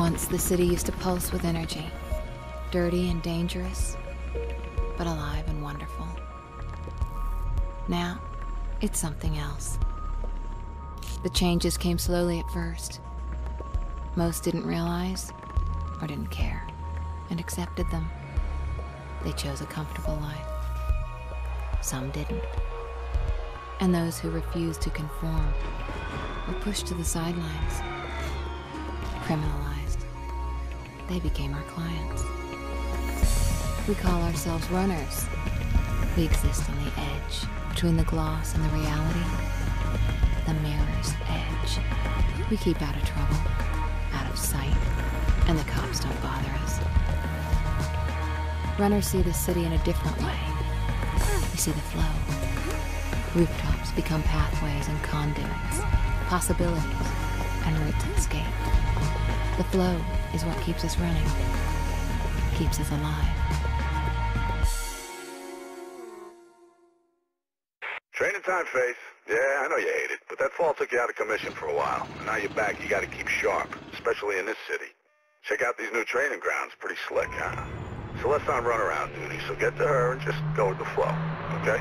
Once the city used to pulse with energy. Dirty and dangerous, but alive and wonderful. Now, it's something else. The changes came slowly at first. Most didn't realize, or didn't care, and accepted them. They chose a comfortable life. Some didn't. And those who refused to conform were pushed to the sidelines, criminalized. They became our clients. We call ourselves runners. We exist on the edge, between the gloss and the reality. The mirror's edge. We keep out of trouble, out of sight, and the cops don't bother us. Runners see the city in a different way. We see the flow. Rooftops become pathways and conduits, possibilities, and routes to escape. The flow is what keeps us running, keeps us alive. Training time, Faith. Yeah, I know you hate it, but that fall took you out of commission for a while. And now you're back, you gotta keep sharp, especially in this city. Check out these new training grounds, pretty slick, huh? Celeste's on runaround duty, so get to her and just go with the flow, okay?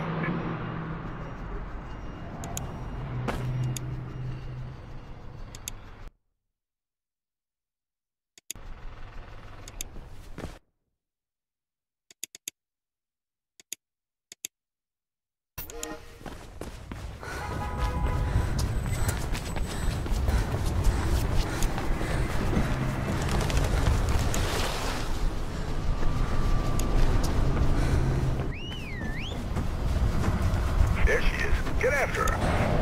There she is. Get after her.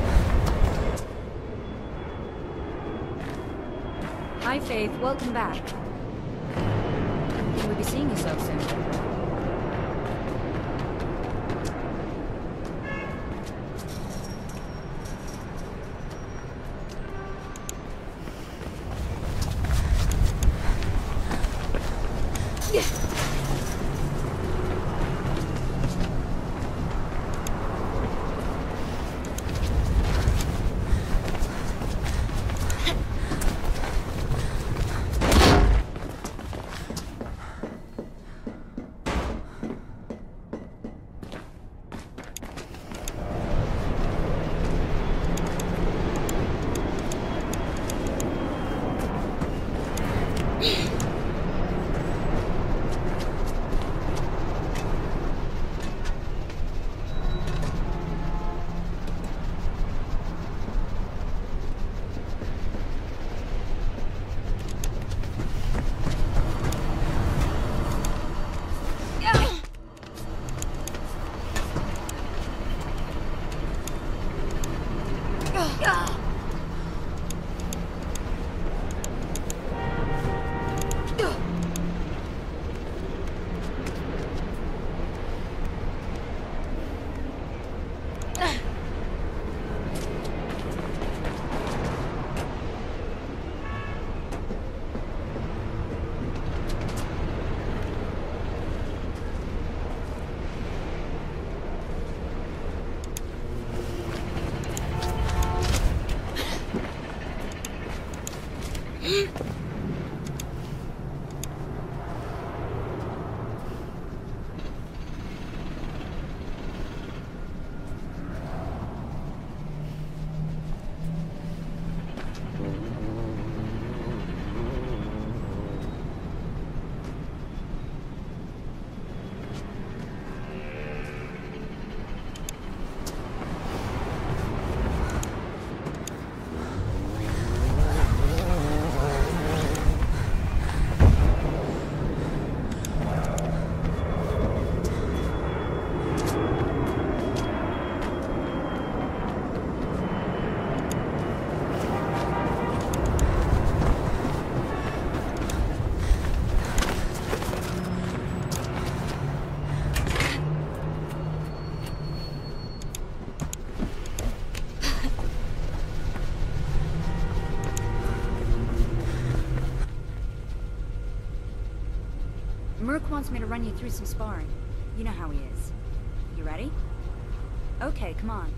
Hi, Faith. Welcome back. Didn't think we'd be seeing you so soon. Merc wants me to run you through some sparring. You know how he is. You ready? Okay, come on.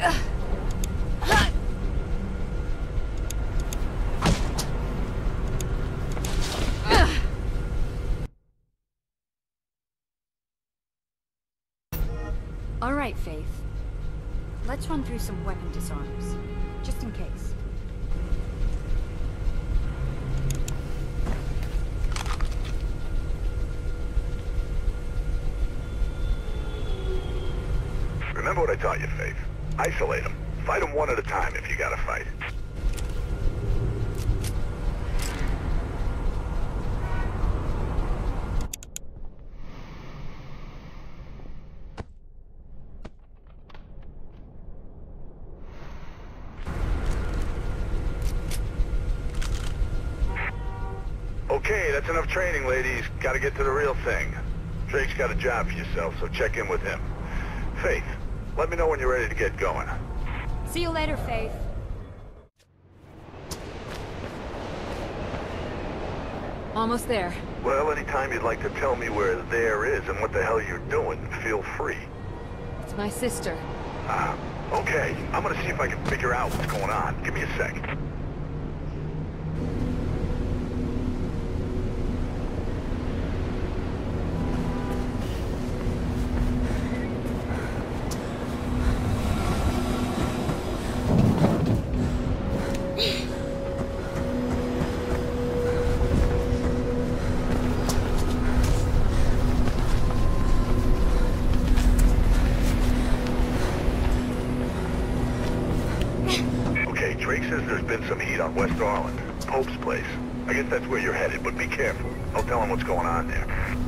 All right, Faith. Let's run through some weapon disarms, just in case. Remember what I taught you, Faith. Isolate them. Fight them one at a time if you gotta fight. Okay, that's enough training, ladies. Gotta get to the real thing. Drake's got a job for yourself, so check in with him. Faith, let me know when you're ready to get going. See you later, Faith. Almost there. Well, anytime you'd like to tell me where there is and what the hell you're doing, feel free. It's my sister. Okay. I'm gonna see if I can figure out what's going on. Give me a sec. Drake says there's been some heat on West Arlen, Pope's place. I guess that's where you're headed, but be careful. I'll tell him what's going on there.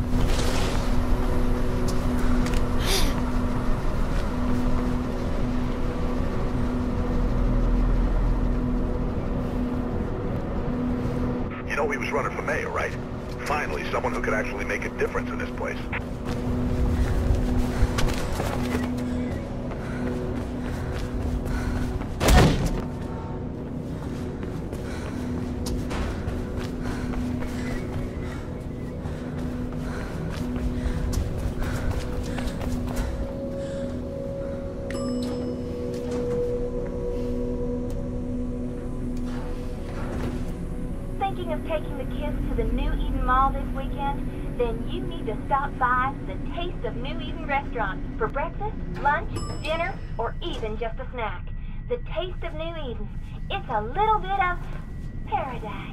You know he was running for mayor, right? Finally, someone who could actually make a difference in this place. Thinking of taking the kids to the New Eden Mall this weekend? Then you need to stop by the Taste of New Eden restaurant for breakfast, lunch, dinner, or even just a snack. The Taste of New Eden. It's a little bit of paradise.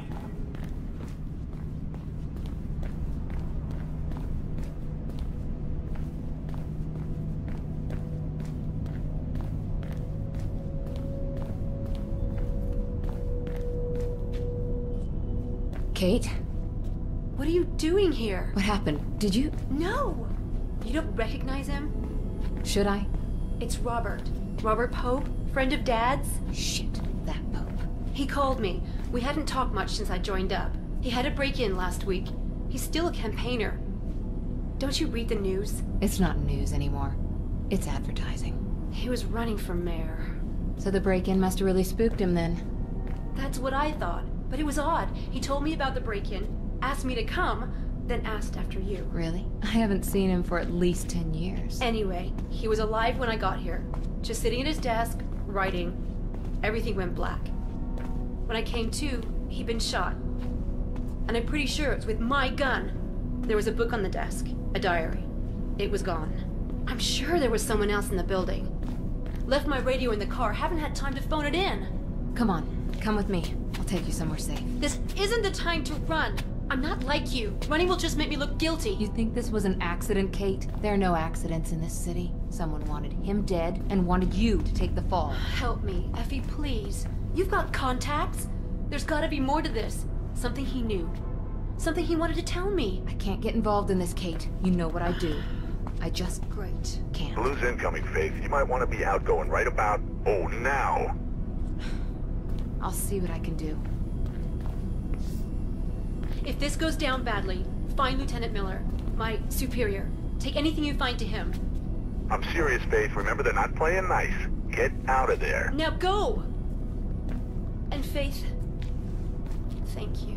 Kate? What are you doing here? What happened? Did you... No! You don't recognize him? Should I? It's Robert. Robert Pope, friend of Dad's. Shit, that Pope. He called me. We hadn't talked much since I joined up. He had a break-in last week. He's still a campaigner. Don't you read the news? It's not news anymore. It's advertising. He was running for mayor. So the break-in must have really spooked him then. That's what I thought. But it was odd. He told me about the break-in, asked me to come, then asked after you. Really? I haven't seen him for at least 10 years. Anyway, he was alive when I got here. Just sitting at his desk, writing. Everything went black. When I came to, he'd been shot. And I'm pretty sure it was with my gun. There was a book on the desk, a diary. It was gone. I'm sure there was someone else in the building. Left my radio in the car, haven't had time to phone it in. Come on, come with me. I'll take you somewhere safe. This isn't the time to run. I'm not like you. Running will just make me look guilty. You think this was an accident, Kate? There are no accidents in this city. Someone wanted him dead and wanted you to take the fall. Help me, Effie, please. You've got contacts. There's gotta be more to this. Something he knew. Something he wanted to tell me. I can't get involved in this, Kate. You know what I do. I just Great. can't. Blue's incoming, Faith. You might want to be outgoing right about, now. I'll see what I can do. If this goes down badly, find Lieutenant Miller, my superior. Take anything you find to him. I'm serious, Faith. Remember, they're not playing nice. Get out of there. Now go! And Faith, thank you.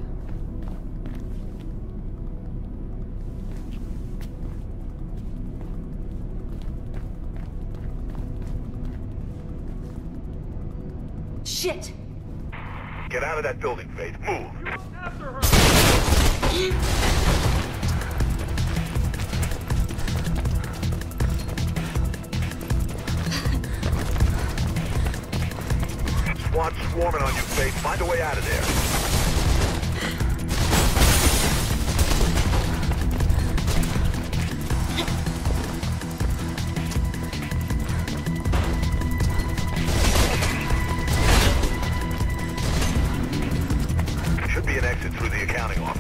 Shit! Get out of that building, Faith. Move. SWAT's swarming on you, Faith. Find a way out of there. Should be an exit through the accounting office.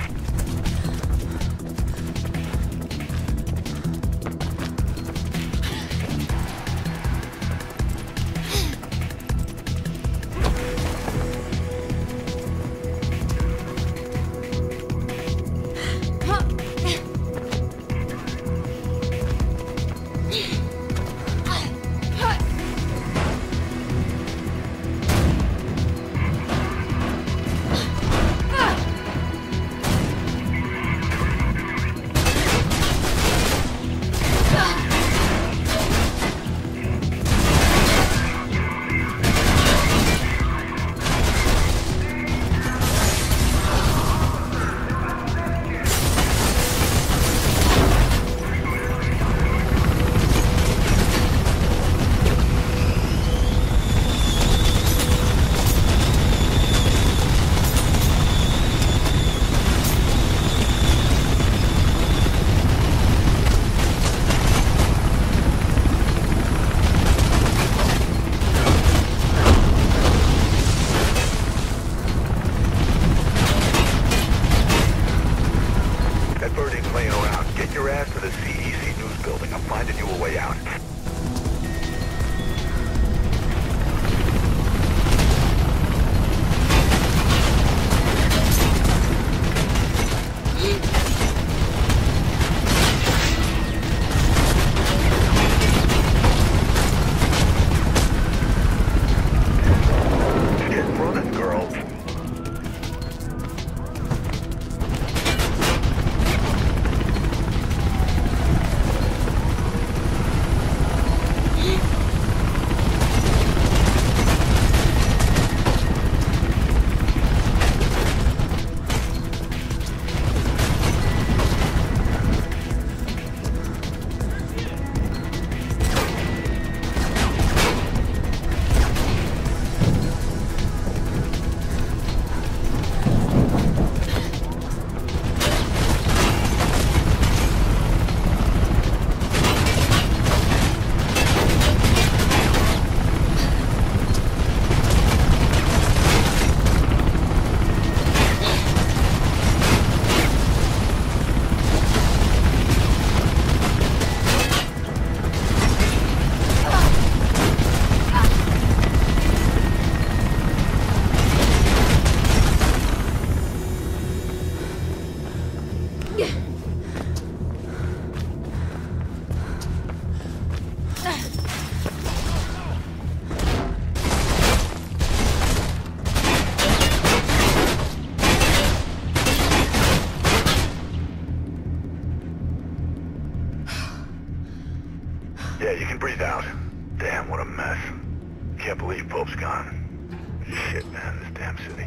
Yeah, you can breathe out. Damn, what a mess. Can't believe Pope's gone. Shit, man, this damn city.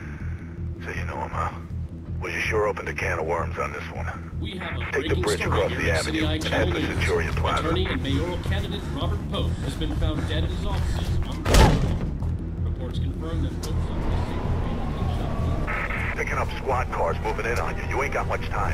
So you know him, huh? Well, you sure opened a can of worms on this one. We have a Take the bridge across the avenue and head to Centurion Plaza. Attorney and mayoral candidate Robert Pope has been found dead at his offices on the reports confirm that Pope's office. Picking up squad cars moving in on you. You ain't got much time.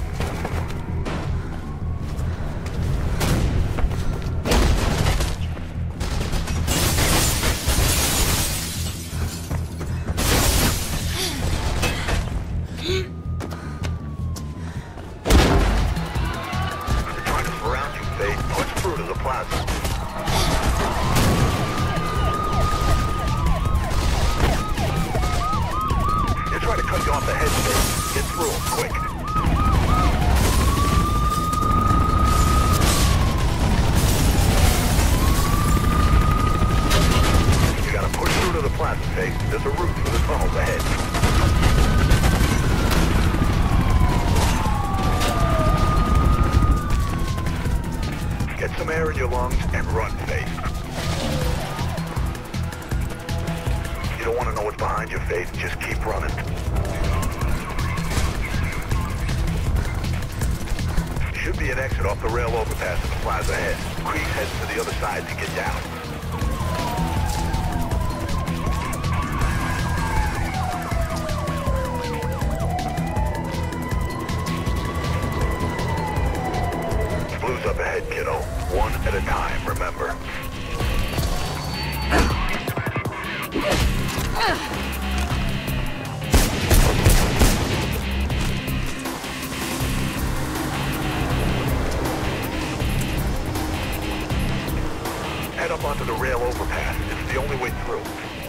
There's a route for the tunnels ahead. Get some air in your lungs and run, Faith. You don't want to know what's behind your face. Just keep running. Should be an exit off the rail overpass in the plaza ahead. Creek's heading to the other side to get down. Blue's up ahead, kiddo. One at a time, remember. Head up onto the rail overpass. It's the only way through.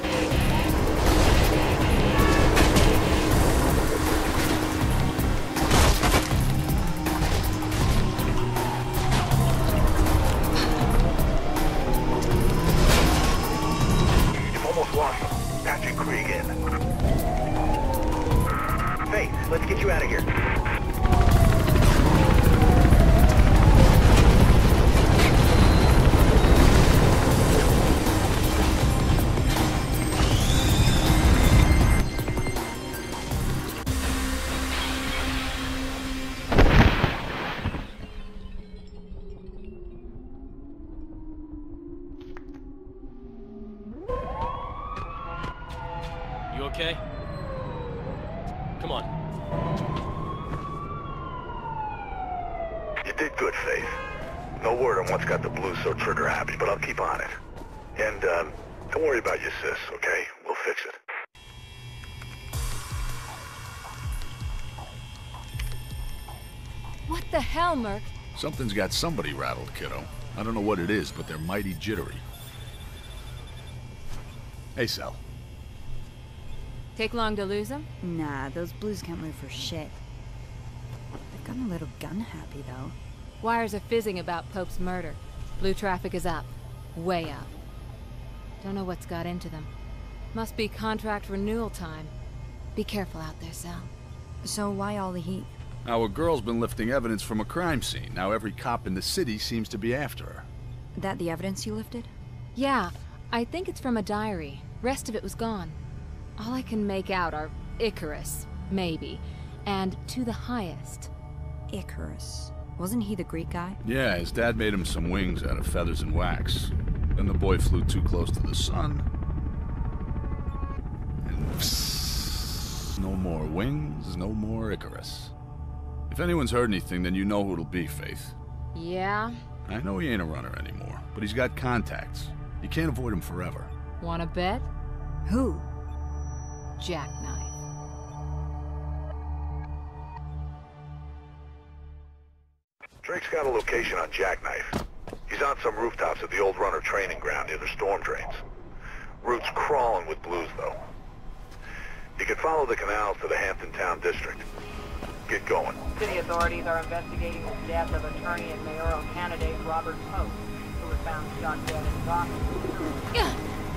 You've almost lost them. Patching Krieg in. Faith, let's get you out of here. You okay? Come on. You did good, Faith. No word on what's got the Blues so trigger happy, but I'll keep on it. And, don't worry about your sis, okay? We'll fix it. What the hell, Merc? Something's got somebody rattled, kiddo. I don't know what it is, but they're mighty jittery. Hey, Sal. Take long to lose him? Nah, those Blues can't move for shit. They've gotten a little gun happy, though. Wires are fizzing about Pope's murder. Blue traffic is up. Way up. Don't know what's got into them. Must be contract renewal time. Be careful out there, Sal. So why all the heat? Our girl's been lifting evidence from a crime scene. Now every cop in the city seems to be after her. That the evidence you lifted? Yeah, I think it's from a diary. Rest of it was gone. All I can make out are Icarus, maybe, and to the highest. Icarus. Wasn't he the Greek guy? Yeah, his dad made him some wings out of feathers and wax. Then the boy flew too close to the sun. And psst, no more wings, no more Icarus. If anyone's heard anything, then you know who it'll be, Faith. Yeah? I know he ain't a runner anymore, but he's got contacts. You can't avoid him forever. Wanna bet? Who? Jackknife. Drake's got a location on Jackknife. He's on some rooftops at the old runner training ground near the storm drains. Route's crawling with Blues, though. You can follow the canals to the Hampton Town district. Get going. City authorities are investigating the death of attorney and mayoral candidate Robert Pope, who was found shot dead in his office.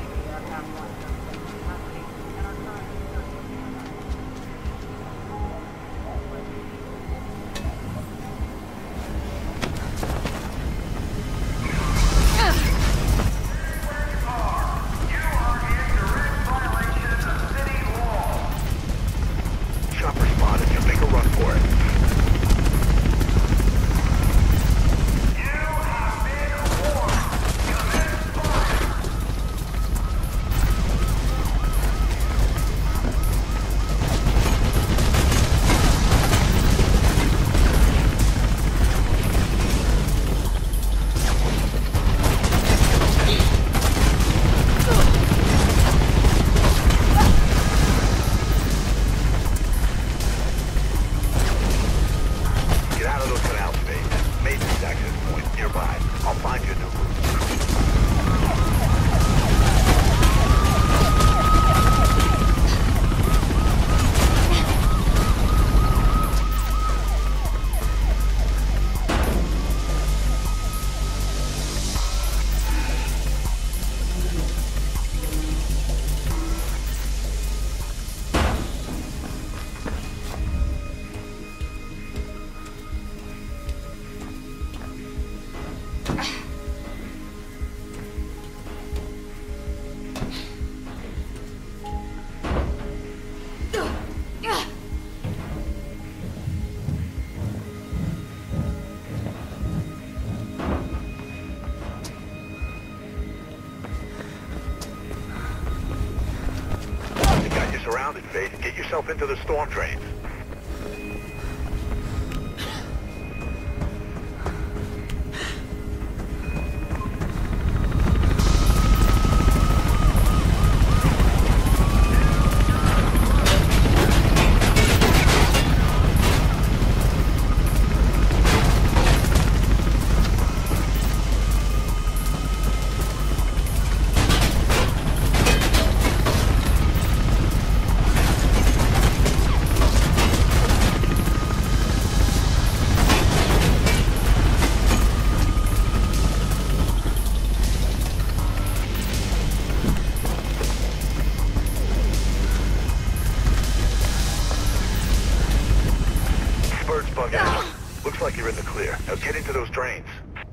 Chopper spotted you. Make a run for it. surrounded, Faith. Get yourself into the storm drains. Looks like you're in the clear. Now get into those drains.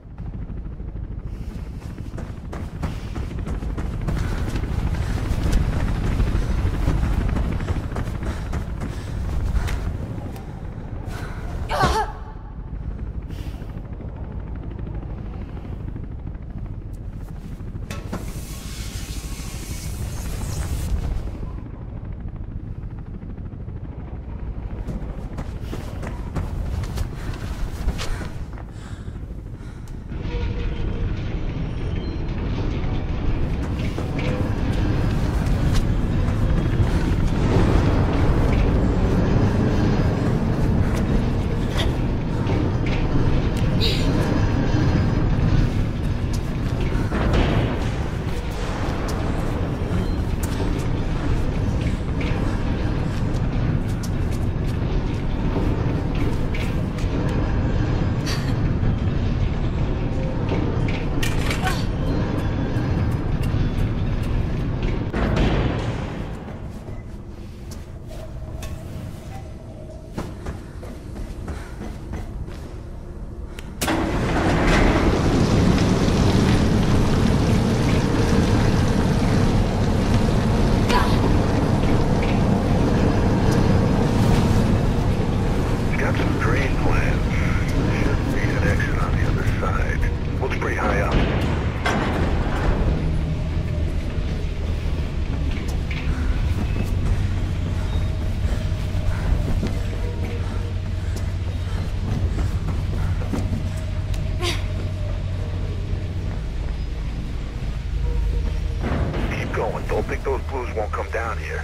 Don't think those blues won't come down here.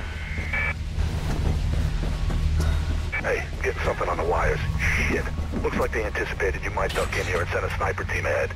Hey, I'm getting something on the wires. Shit. Looks like they anticipated you might duck in here and send a sniper team ahead.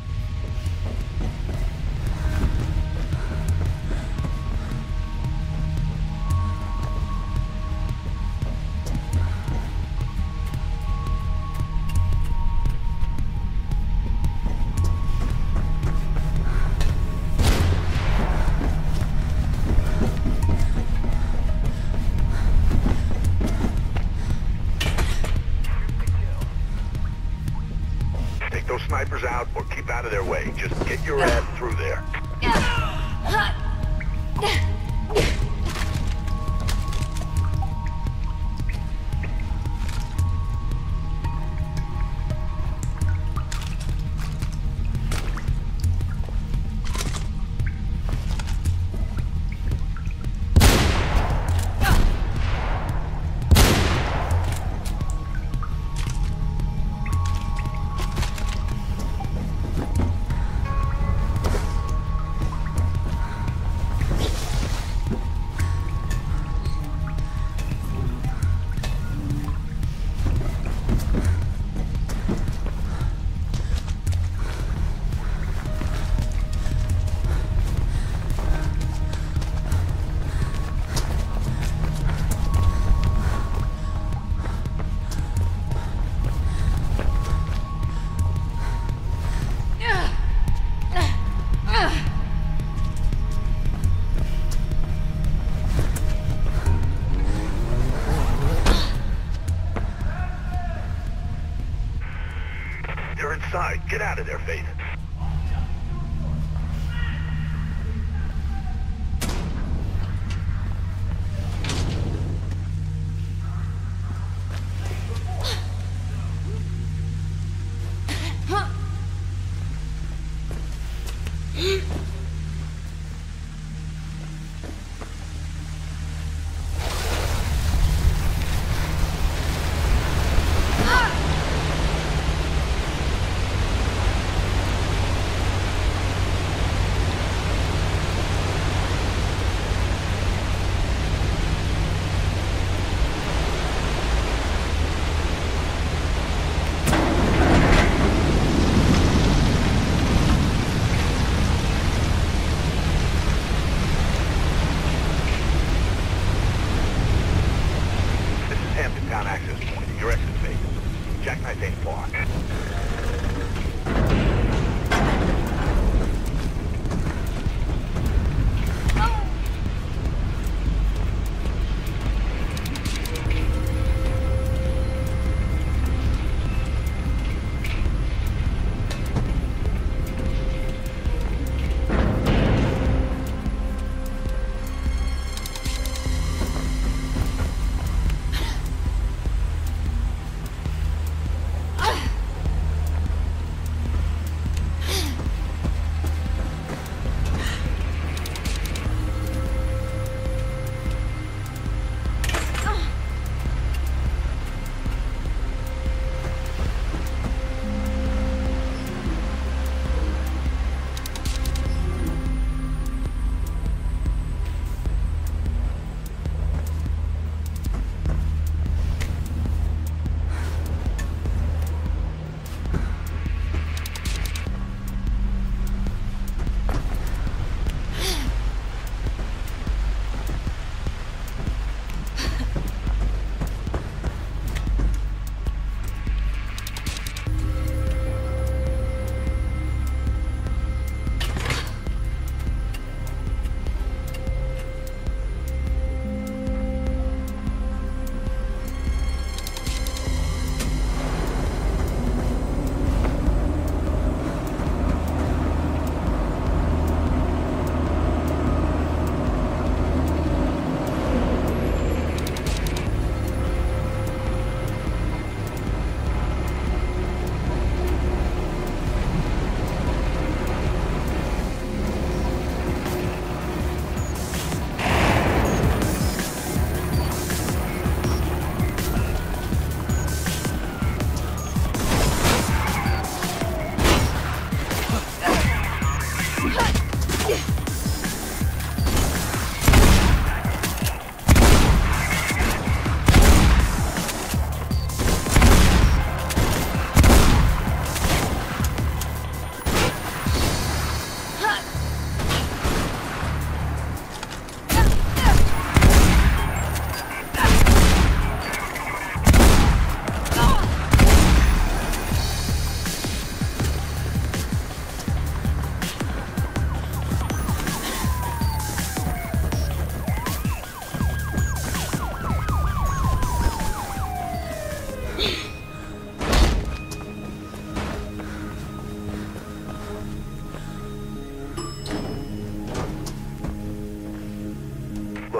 Those snipers out or keep out of their way. Just get your ass through there. You're inside. Get out of there, Faith.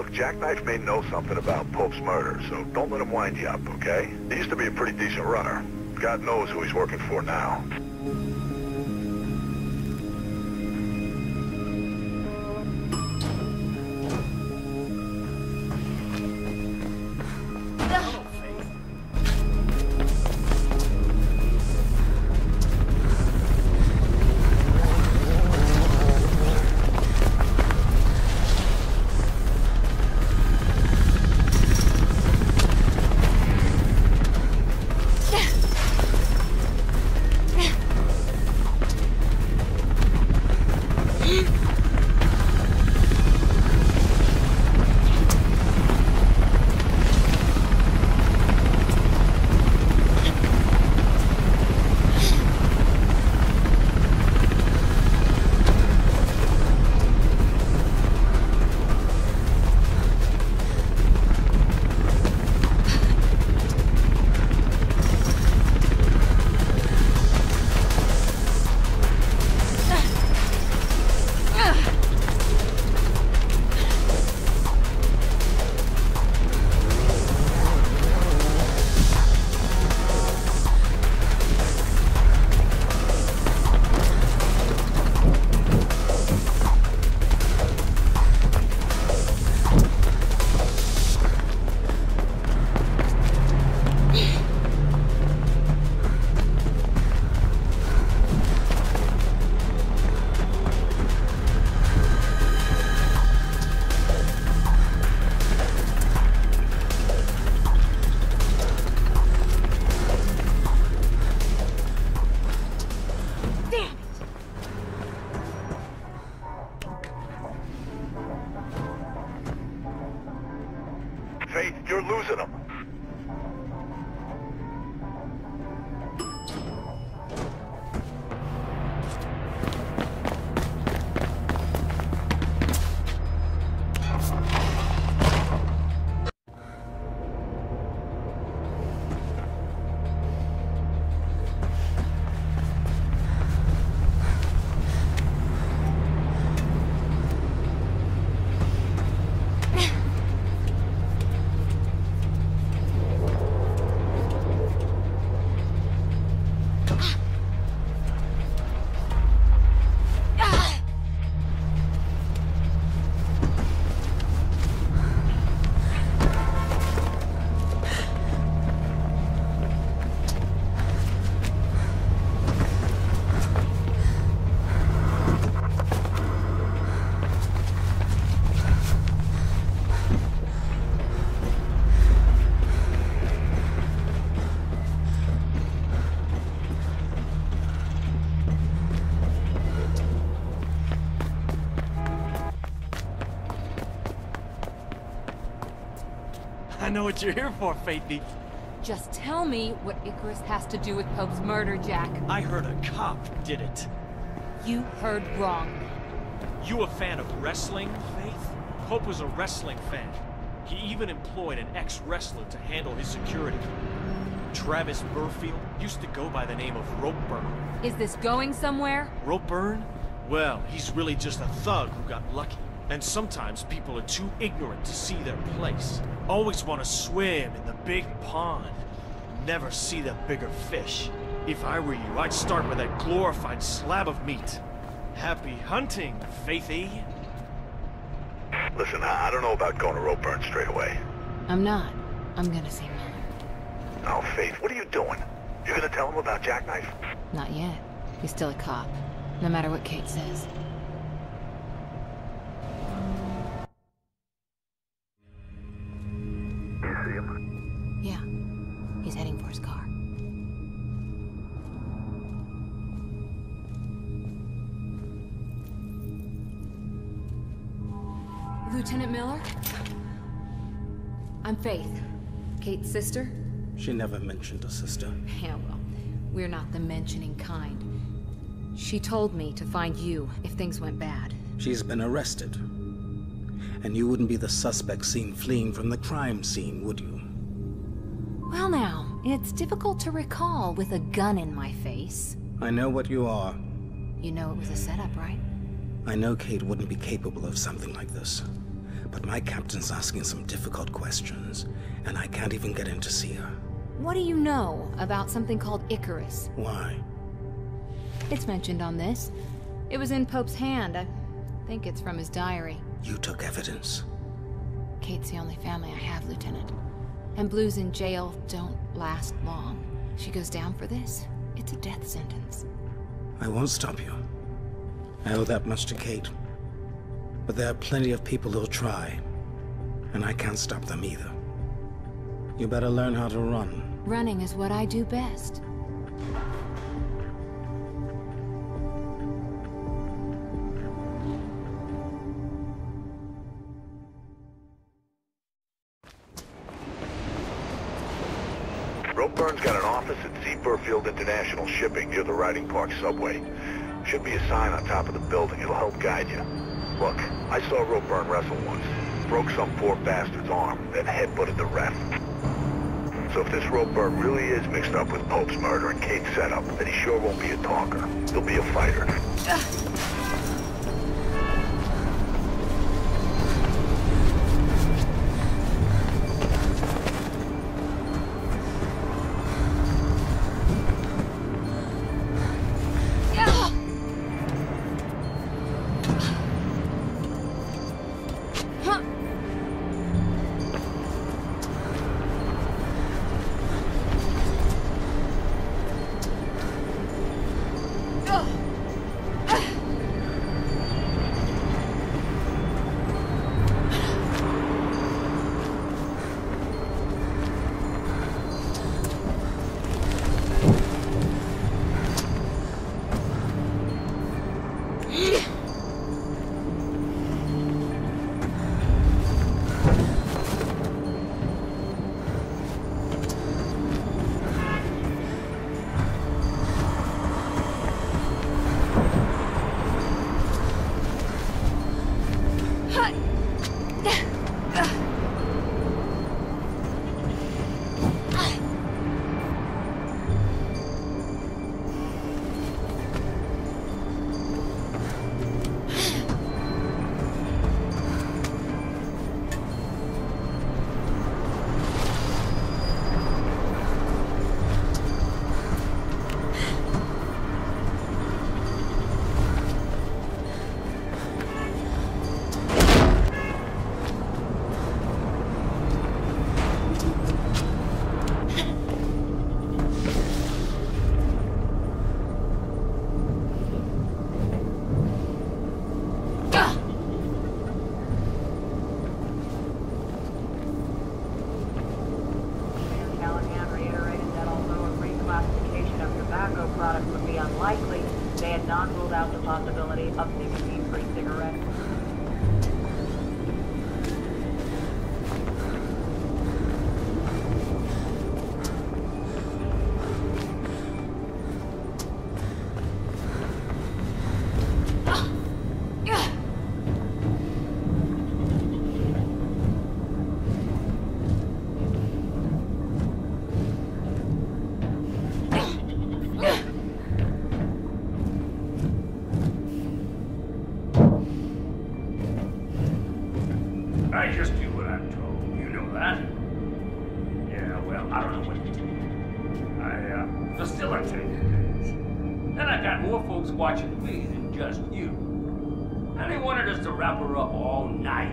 Look, Jackknife may know something about Pope's murder, so don't let him wind you up, okay? He used to be a pretty decent runner. God knows who he's working for now. Faith, you're losing them. I know what you're here for, Faithy. Just tell me what Icarus has to do with Pope's murder, Jack. I heard a cop did it. You heard wrong. You a fan of wrestling, Faith? Pope was a wrestling fan. He even employed an ex-wrestler to handle his security. Travis Burfield used to go by the name of Ropeburn. Is this going somewhere? Ropeburn? Well, he's really just a thug who got lucky. And sometimes people are too ignorant to see their place. Always want to swim in the big pond. Never see the bigger fish. If I were you, I'd start with that glorified slab of meat. Happy hunting, Faithy. Listen, I don't know about going to Ropeburn straight away. I'm not. I'm gonna see Miller. Oh, Faith, what are you doing? You're gonna tell him about Jackknife? Not yet. He's still a cop, no matter what Kate says. You see him? Yeah. He's heading for his car. Lieutenant Miller? I'm Faith. Kate's sister? She never mentioned a sister. Yeah, well, we're not the mentioning kind. She told me to find you if things went bad. She's been arrested. And you wouldn't be the suspect seen fleeing from the crime scene, would you? Well now, it's difficult to recall with a gun in my face. I know what you are. You know it was a setup, right? I know Kate wouldn't be capable of something like this. But my captain's asking some difficult questions, and I can't even get in to see her. What do you know about something called Icarus? Why? It's mentioned on this. It was in Pope's hand. I think it's from his diary. You took evidence. Kate's the only family I have, Lieutenant. And Blues in jail don't last long. She goes down for this, it's a death sentence. I won't stop you. I owe that much to Kate. But there are plenty of people who'll try, and I can't stop them either. You better learn how to run. Running is what I do best. Ropeburn's got an office at Seaburfield International Shipping near the Riding Park subway. Should be a sign on top of the building. It'll help guide you. Look, I saw Ropeburn wrestle once. Broke some poor bastard's arm, then headbutted the ref. So if this Ropeburn really is mixed up with Pope's murder and Kate's setup, then he sure won't be a talker. He'll be a fighter. Watching me than just you. And they wanted us to wrap her up all night.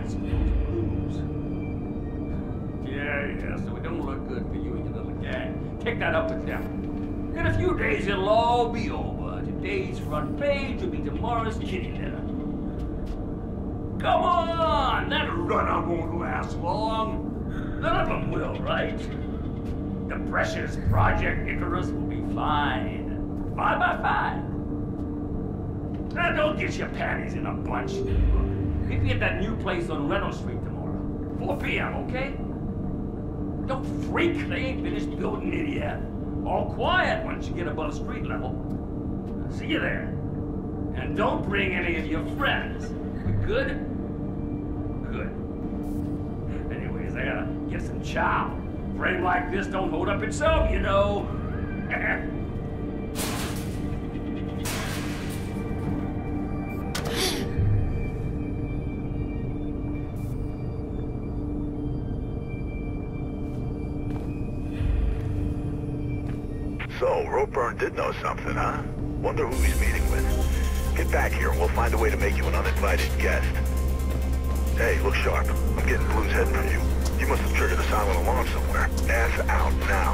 Yeah, so it don't look good for you and your little gang. Take that up with them. In a few days, it'll all be over. Today's front page will be tomorrow's kitty litter. Come on! That run-up won't last long. None of them will, right? The precious Project Icarus will be fine. 5 by 5. Now, don't get your panties in a bunch. Meet me at that new place on Reynolds Street tomorrow. 4 p.m., okay? Don't freak. They ain't finished building it yet. All quiet once you get above street level. See you there. And don't bring any of your friends. Good? Good. Anyways, I gotta get some chow. Frame like this don't hold up itself, you know. So, Ropeburn did know something, huh? Wonder who he's meeting with. Get back here and we'll find a way to make you an uninvited guest. Hey, look sharp. I'm getting Blues heading for you. You must have triggered a silent alarm somewhere. Ass out now.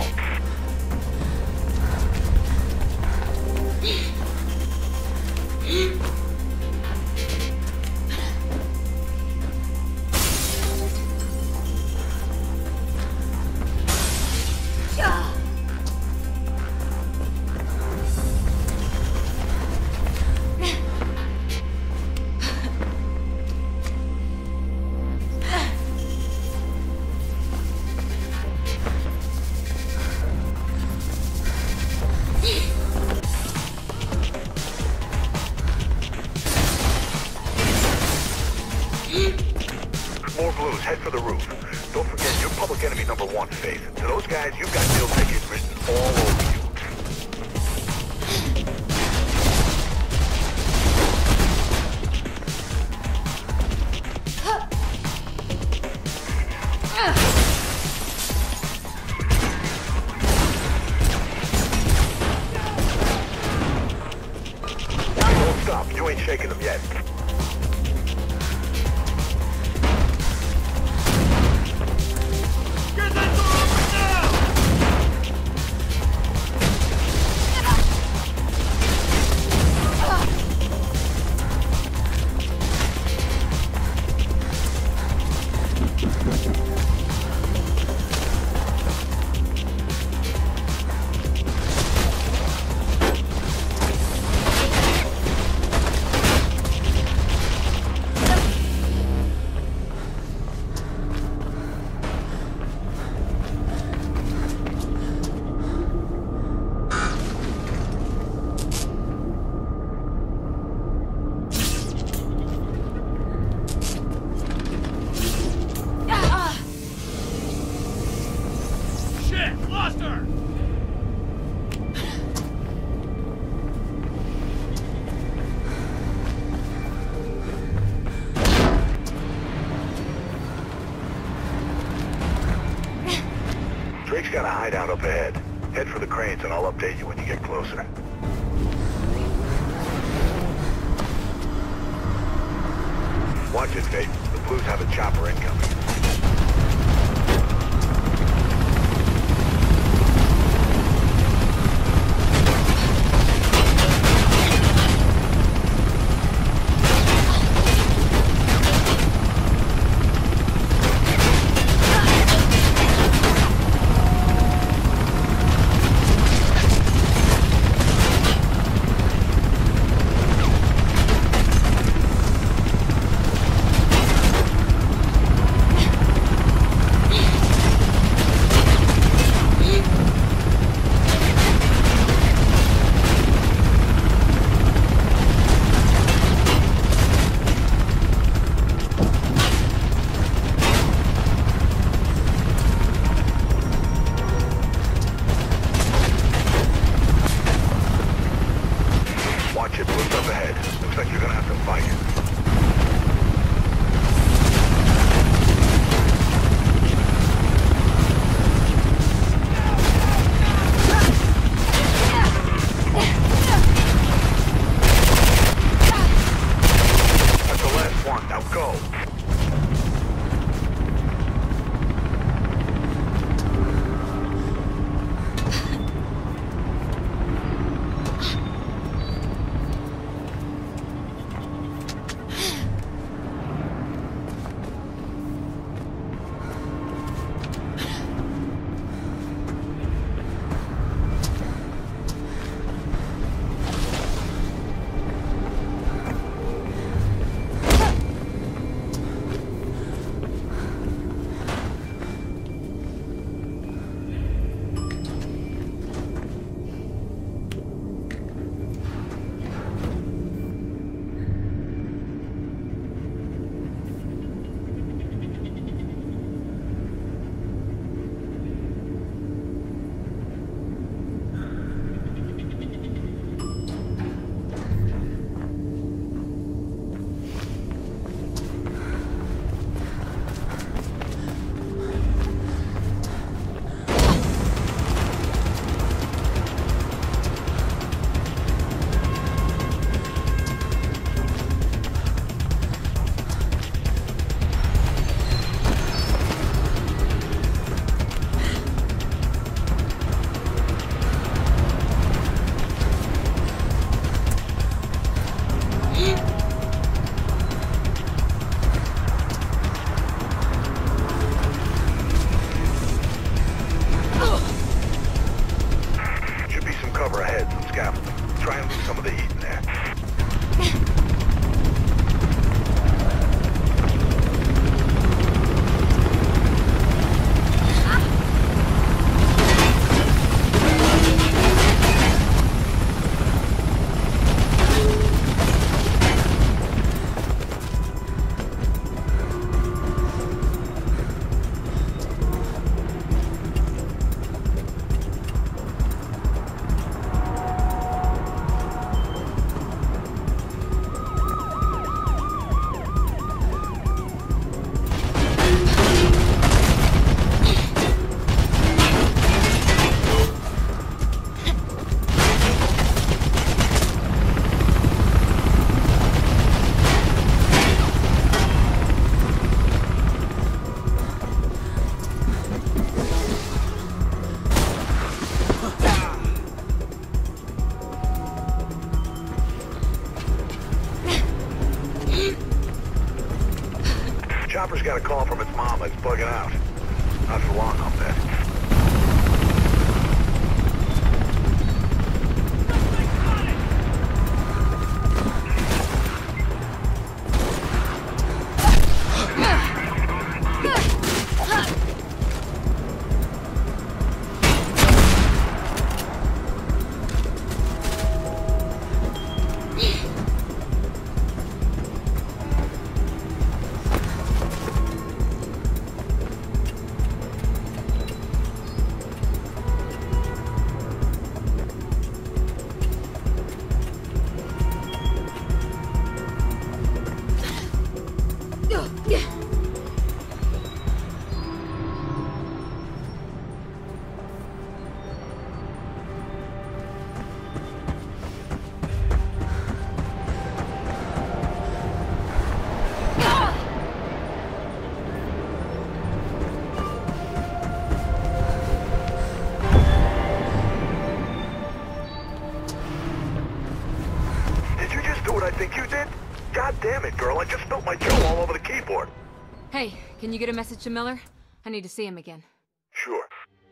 More Blues, head for the roof. Don't forget, you're public enemy number one, Faith. To those guys, you've got deal tickets written all over you. Don't stop, you ain't shaking them yet. Drake's got a hideout up ahead. Head for the cranes and I'll update you when you get closer. Watch it, Faith. The Blues have a chopper incoming. just got a call from its mama. It's bugging out. Not for long, I'll bet. Damn it, girl. I just spilled my Joe all over the keyboard. Hey, can you get a message to Miller? I need to see him again. Sure.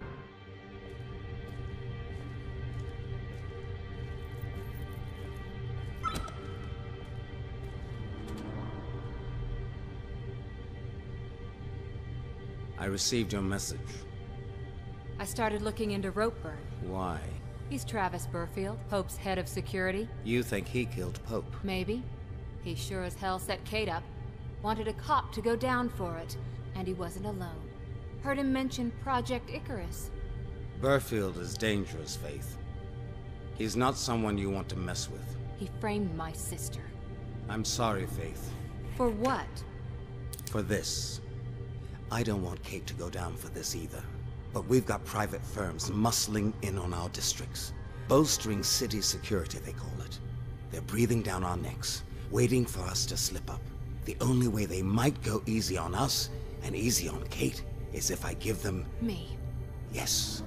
I received your message. I started looking into Ropeburn. Why? He's Travis Burfield, Pope's head of security. You think he killed Pope? Maybe. He sure as hell set Kate up. Wanted a cop to go down for it. And he wasn't alone. Heard him mention Project Icarus. Burfield is dangerous, Faith. He's not someone you want to mess with. He framed my sister. I'm sorry, Faith. For what? For this. I don't want Kate to go down for this either. But we've got private firms muscling in on our districts. Bolstering city security, they call it. They're breathing down our necks, waiting for us to slip up. The only way they might go easy on us, and easy on Kate, is if I give them... me. Yes.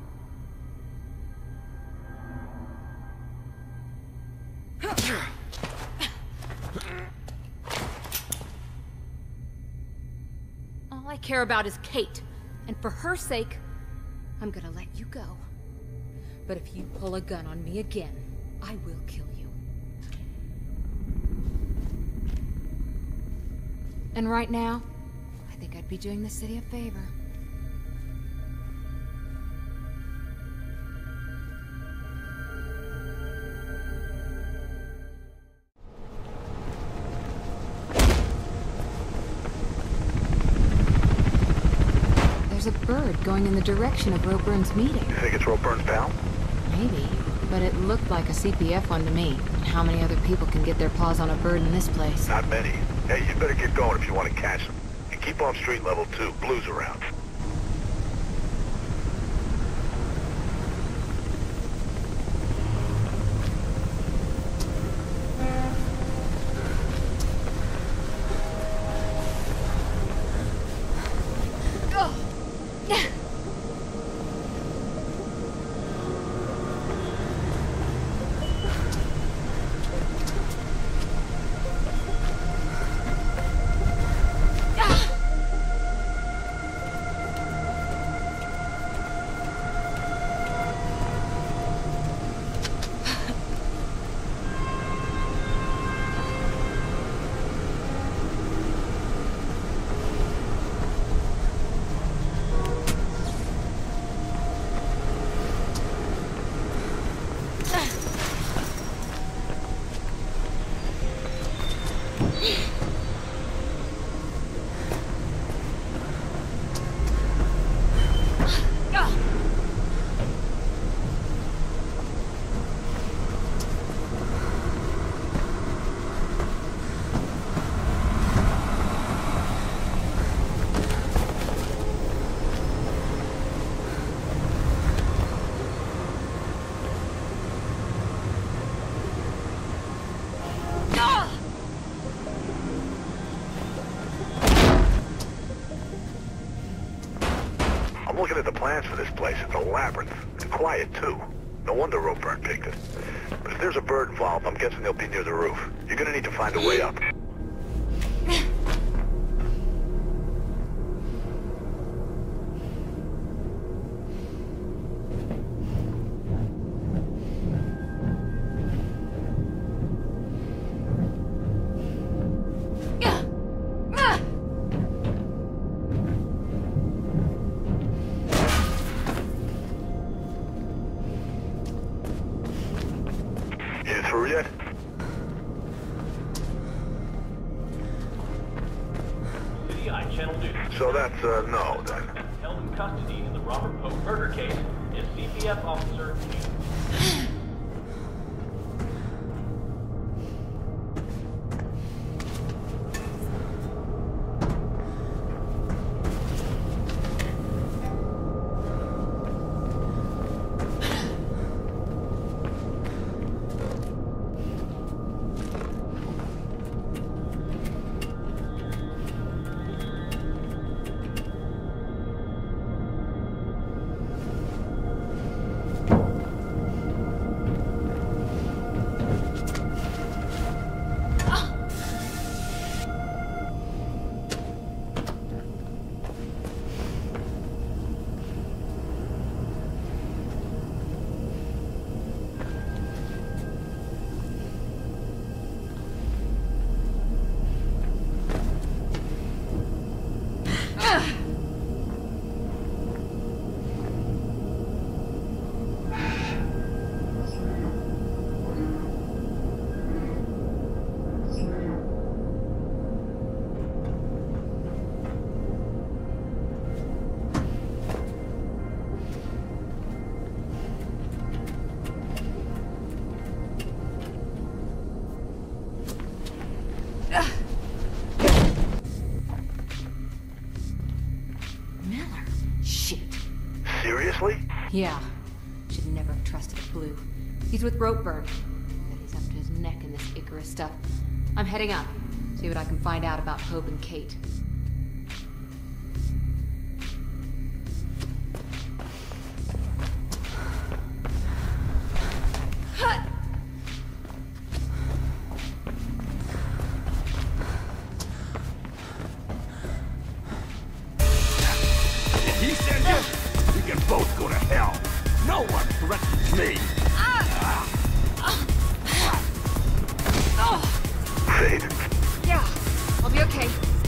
All I care about is Kate. And for her sake, I'm gonna let you go. But if you pull a gun on me again, I will kill you. And right now, I think I'd be doing the city a favor. There's a bird going in the direction of Ropeburn's meeting. You think it's Ropeburn's pal? Maybe, but it looked like a CPF one to me. And how many other people can get their paws on a bird in this place? Not many. Hey, you better get going if you want to catch them. And keep on street level 2. Blue's around. I'm looking at the plans for this place. It's a labyrinth. And quiet, too. No wonder Ropeburn picked it. But if there's a bird involved, I'm guessing they'll be near the roof. You're gonna need to find a way up. that's a no, then. Held in custody in the Robert Pope murder case is CPF officer Hughes. Seriously? Yeah. Should never have trusted a Blue. He's with Ropeburn. But he's up to his neck in this Icarus stuff. I'm heading up. See what I can find out about Pope and Kate. He sent you? You can both go to hell. No one threatens me. Fade. Yeah, I'll be okay.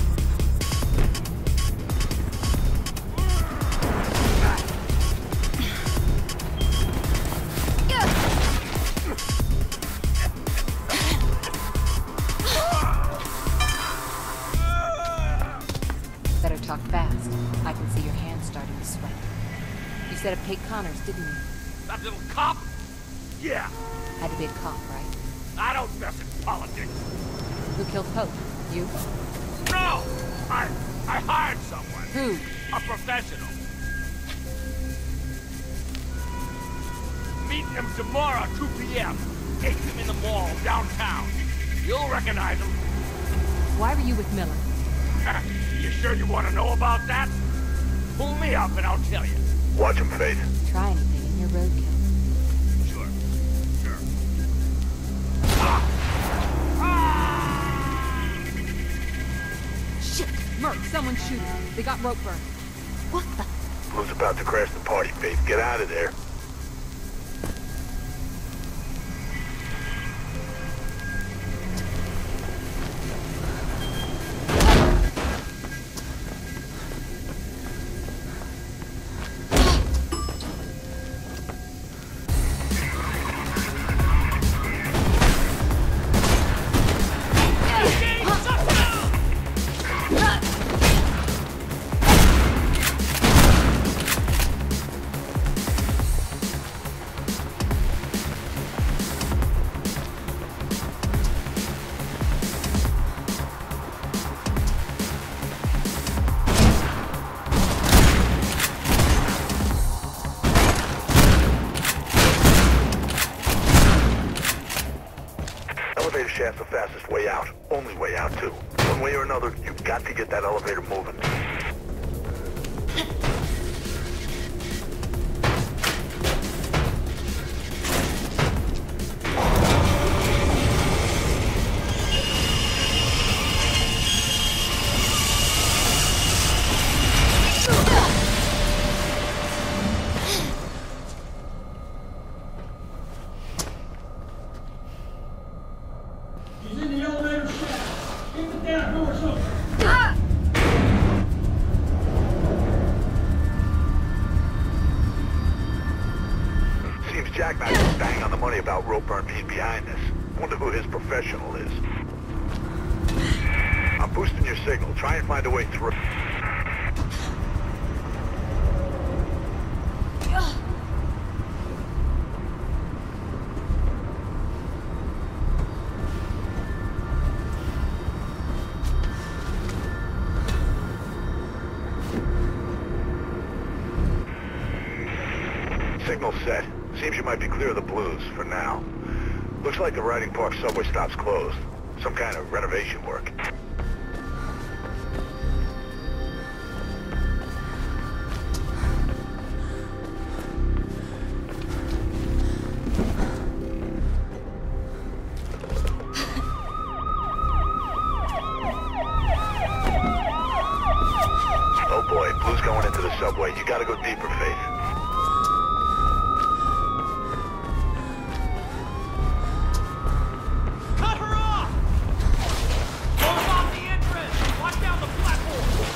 Better talk fast. I can see your hands starting to sweat. You set up Kate Connors, didn't you? That little cop? Yeah. Had to be a cop, right? I don't mess in politics. Who killed Pope? You? No! I hired someone. Who? A professional. Meet him tomorrow, 2 p.m. Take him in the mall downtown. You'll recognize him. Why were you with Miller? You sure you want to know about that? Pull me up and I'll tell you. Watch him, Faith. Try anything in your roadkill. Sure. Shit! Merc, someone's shooting. They got Ropeburn. What the? Blue's about to crash the party, Faith. Get out of there. Elevator shaft's the fastest way out. Only way out, too. One way or another, you've got to get that elevator moving. He's in the elevator shaft. Get the damn doors open. Seems Jack Mack is bang on the money about Ropeburn being behind this. Wonder who his professional is. I'm boosting your signal. Try and find a way through. Signal set. Seems you might be clear of the blues, for now. Looks like the Riding Park subway stop's closed. Some kind of renovation work. Oh boy, Blue's going into the subway. You gotta go deeper, Faith. Cut her off! Close off the entrance! Lock down the platform!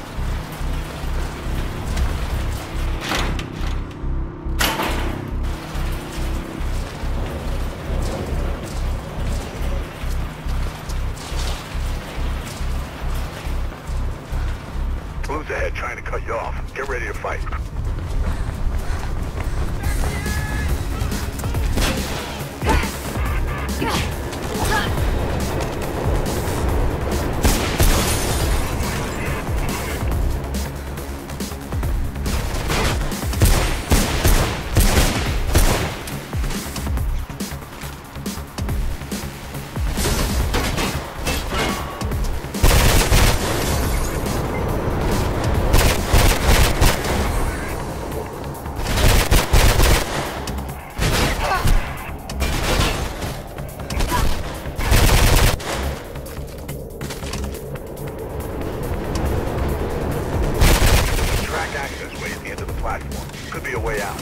Blue's ahead trying to cut you off. Get ready to fight. Access way at the end of the platform. Could be a way out.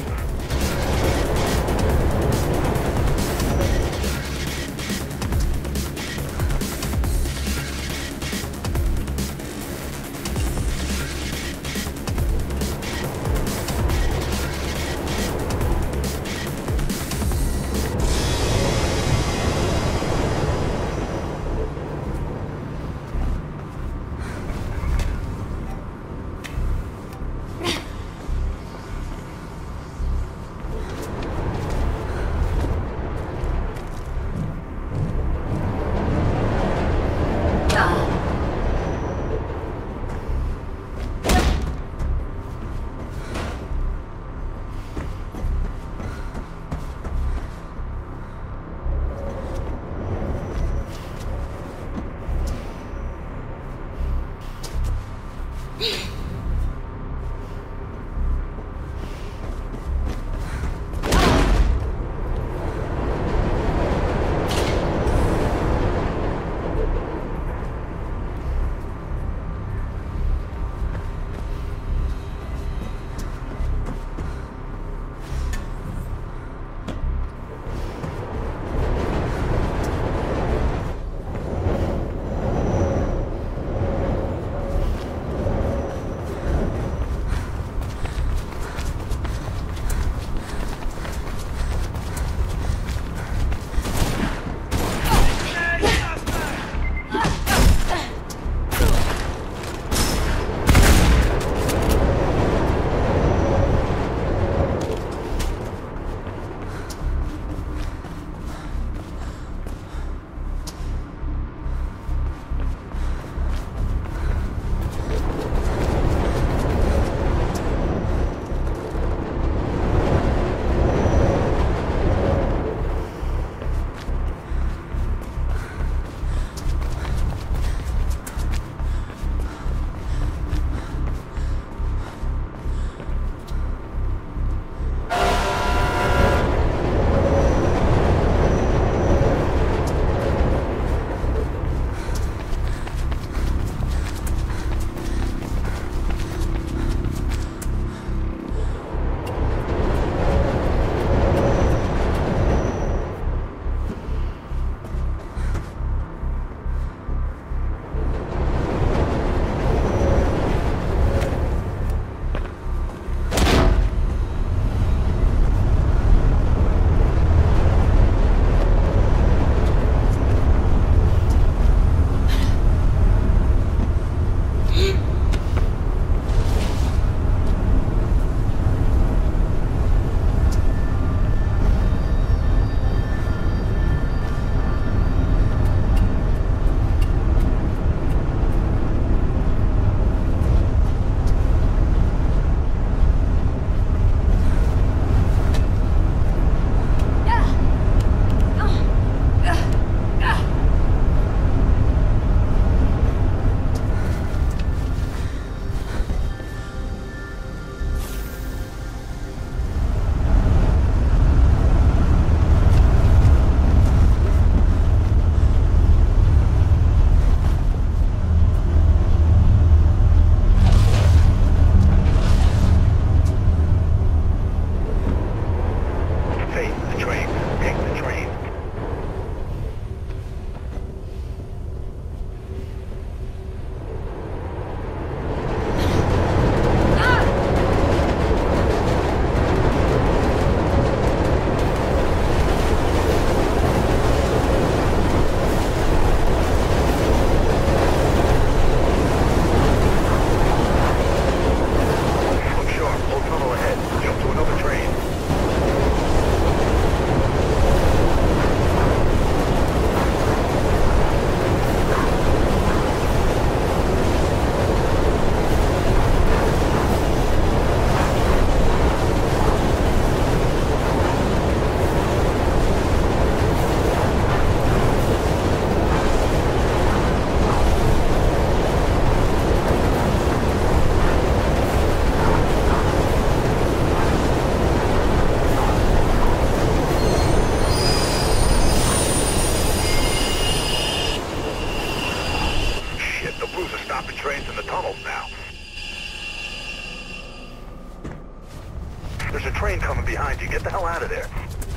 There's a train coming behind you. Get the hell out of there.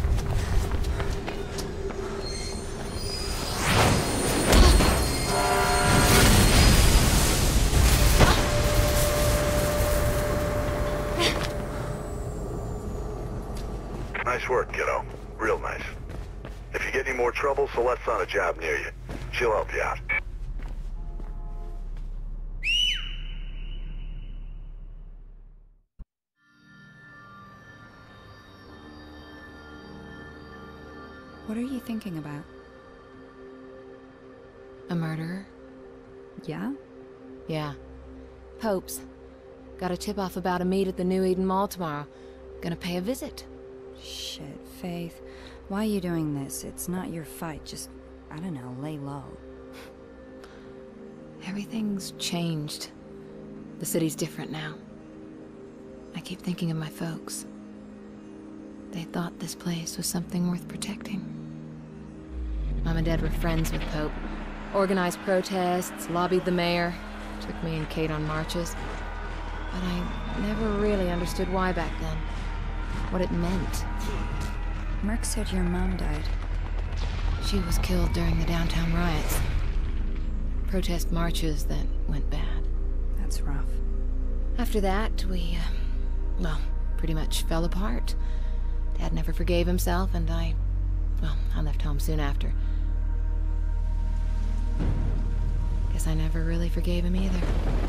Nice work, kiddo. Real nice. If you get any more trouble, Celeste's on a job near you. She'll help you out. What are you thinking about? A murderer? Yeah? Yeah. Pope's. Got a tip-off about a meet at the New Eden Mall tomorrow. Gonna pay a visit. Shit, Faith. Why are you doing this? It's not your fight. Just, I don't know, lay low. Everything's changed. The city's different now. I keep thinking of my folks. They thought this place was something worth protecting. Mom and Dad were friends with Pope. Organized protests, lobbied the mayor, took me and Kate on marches. But I never really understood why back then. What it meant. Merc said your mom died. She was killed during the downtown riots. Protest marches that went bad. That's rough. After that, we, well, pretty much fell apart. Dad never forgave himself, and I left home soon after. Guess I never really forgave him either.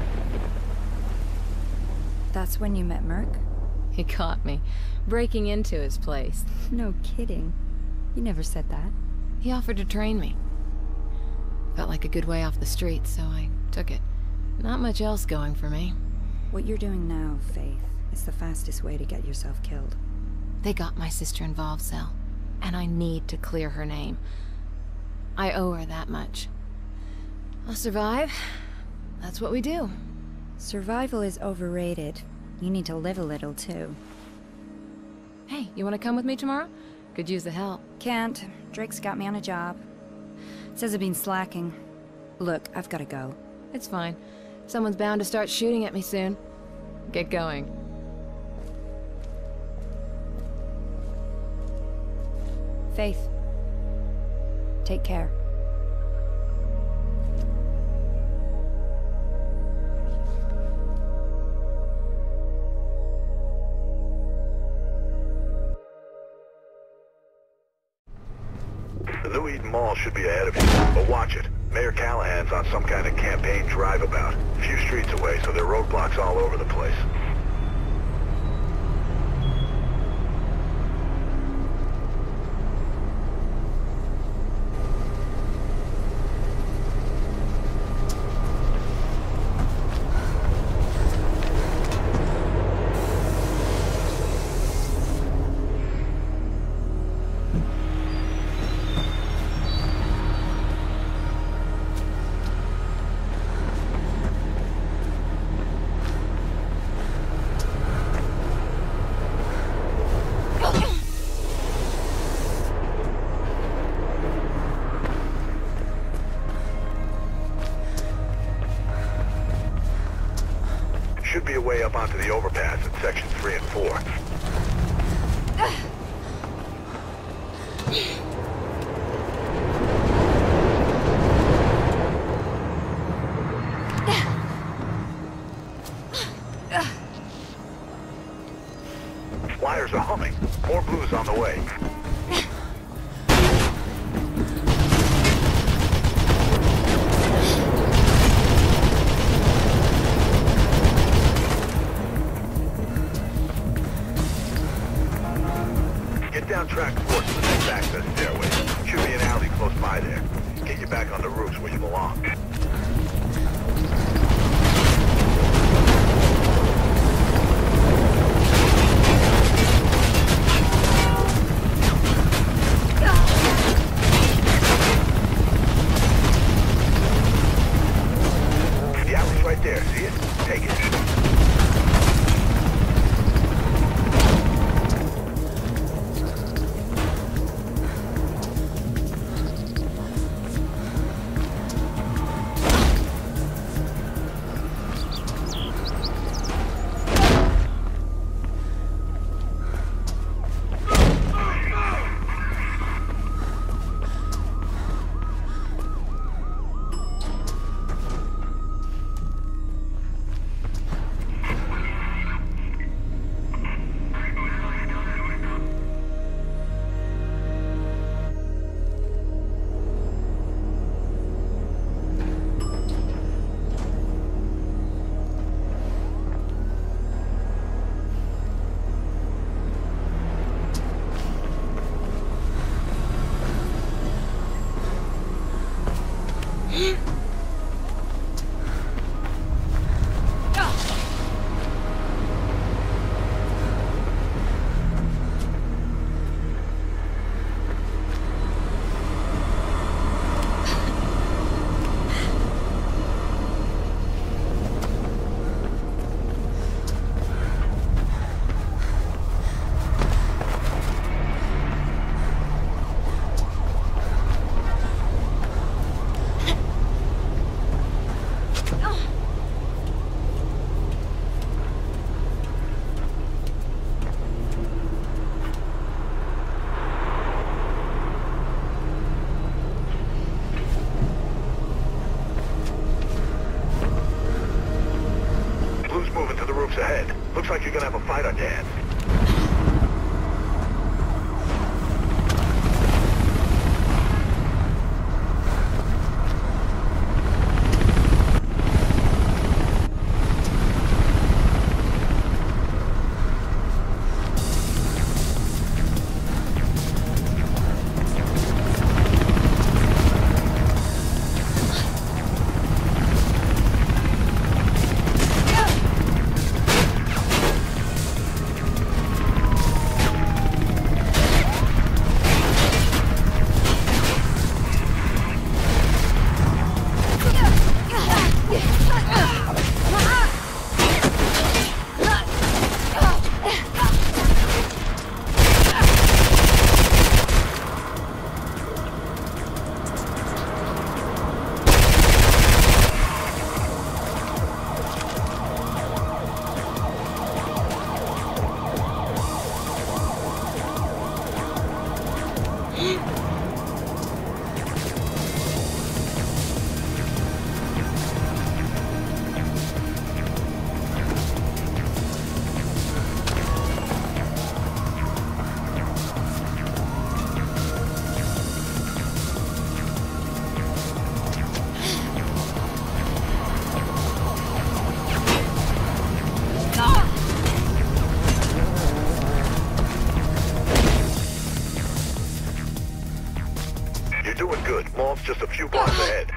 That's when you met Merc? He caught me, breaking into his place. No kidding. You never said that. He offered to train me. Felt like a good way off the street, so I took it. Not much else going for me. What you're doing now, Faith, is the fastest way to get yourself killed. They got my sister involved, Sel, and I need to clear her name. I owe her that much. I'll survive. That's what we do. Survival is overrated. You need to live a little, too. Hey, you want to come with me tomorrow? Could use the help. Can't. Drake's got me on a job. Says I've been slacking. Look, I've got to go. It's fine. Someone's bound to start shooting at me soon. Get going. Faith. Take care. The New Eden Mall should be ahead of you, but watch it. Mayor Callahan's on some kind of campaign drive-about. A few streets away, so there are roadblocks all over the place. Should be a way up onto the overpass at sections 3 and 4. Wires are humming. More blues on the way. Get down track 4 to the next access stairway. Should be an alley close by there. Get you back on the roofs where you belong. The alley's right there, see it? Take it. Mall's just a few blocks ahead.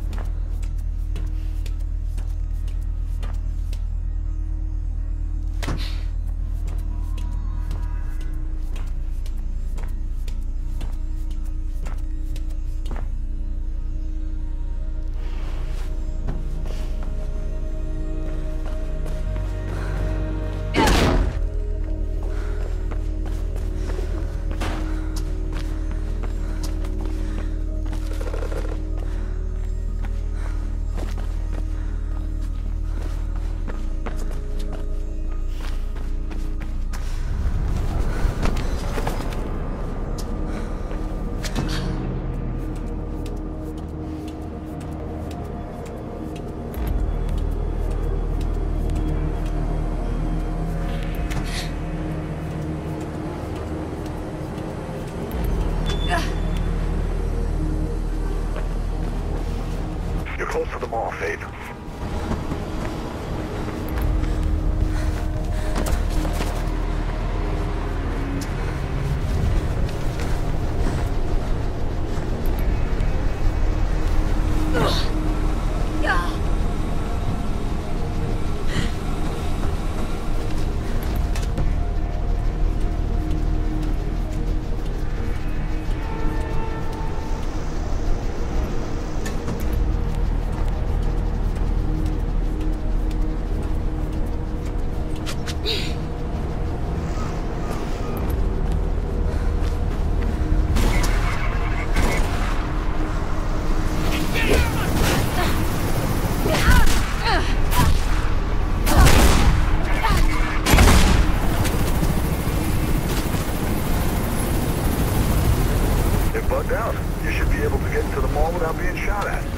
You're close to the mall, Faith. Bugged out. You should be able to get into the mall without being shot at.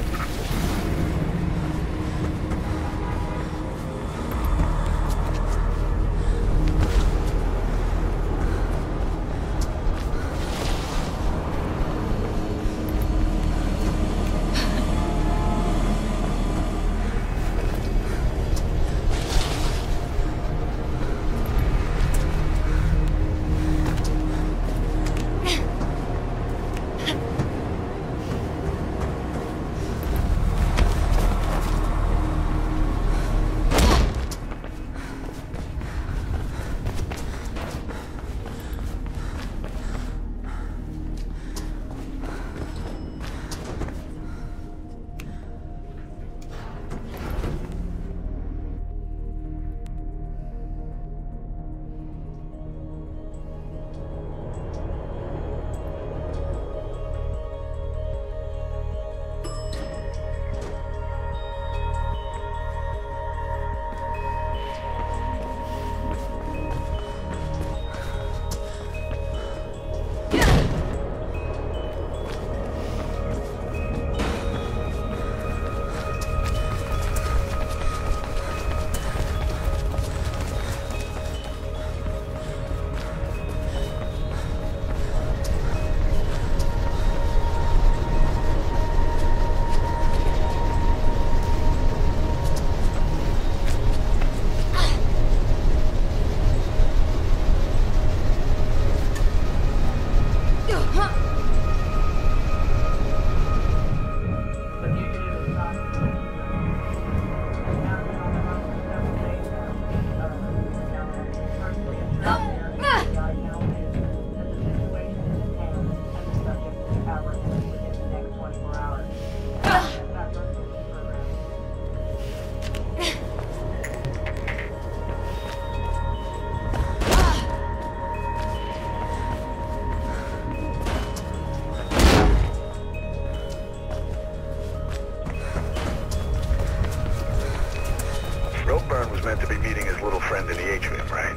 Byrne was meant to be meeting his little friend in the atrium, right?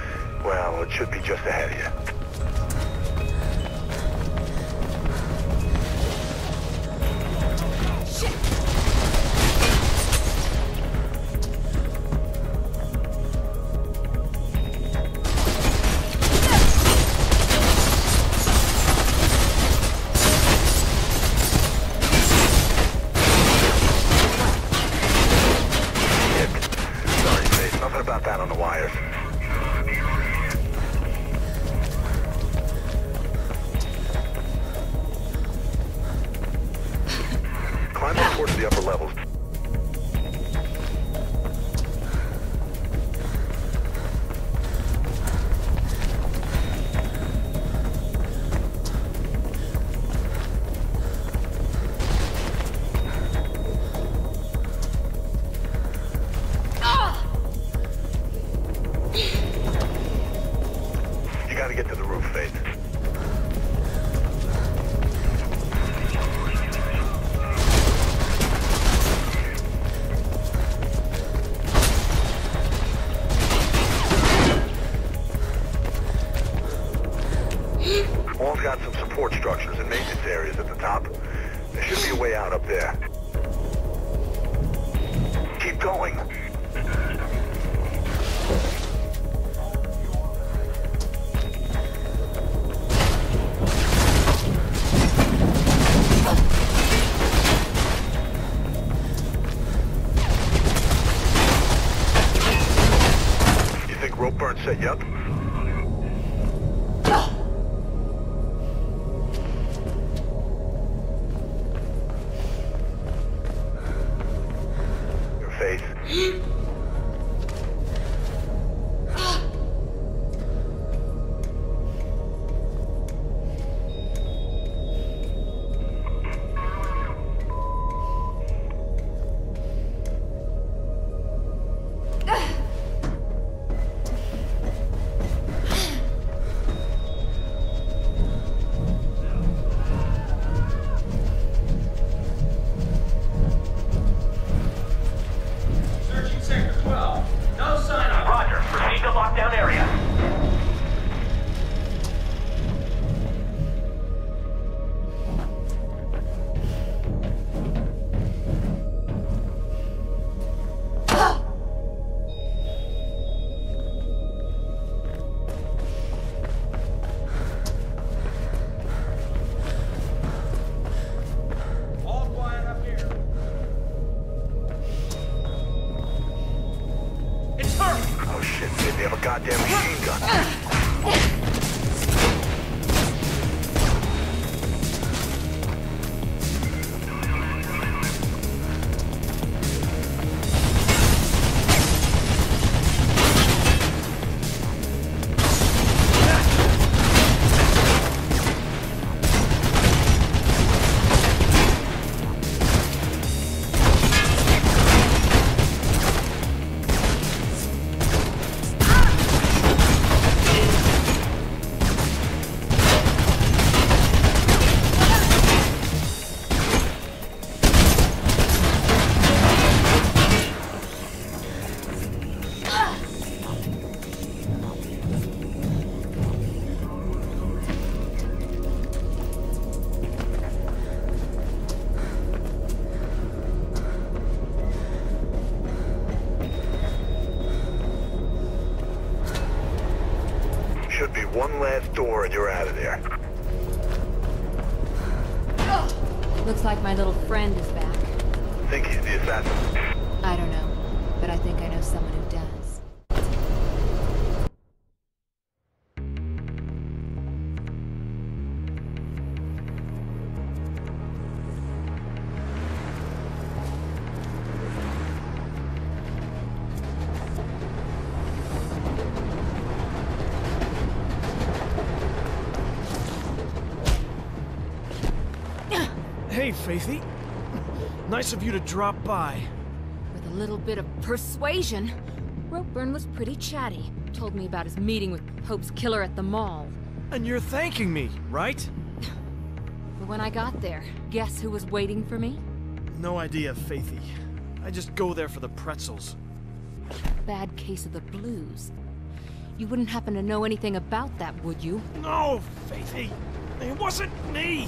Well, it should be just ahead of you. About that on the wires. to get to the roof, Faith. Wall's got some support structures and maintenance areas at the top. There should be a way out up there. Keep going. You think rope burn set you up? Goddamn machine gun. Should be one last door and you're out of there. Looks like my little friend is back. Think he's the assassin? I don't know, but I think I know someone who does. Hey, Faithy. Nice of you to drop by. With a little bit of persuasion, Ropeburn was pretty chatty. Told me about his meeting with Hope's killer at the mall. And you're thanking me, right? But when I got there, guess who was waiting for me? No idea, Faithy. I just go there for the pretzels. Bad case of the blues. You wouldn't happen to know anything about that, would you? No, Faithy! It wasn't me!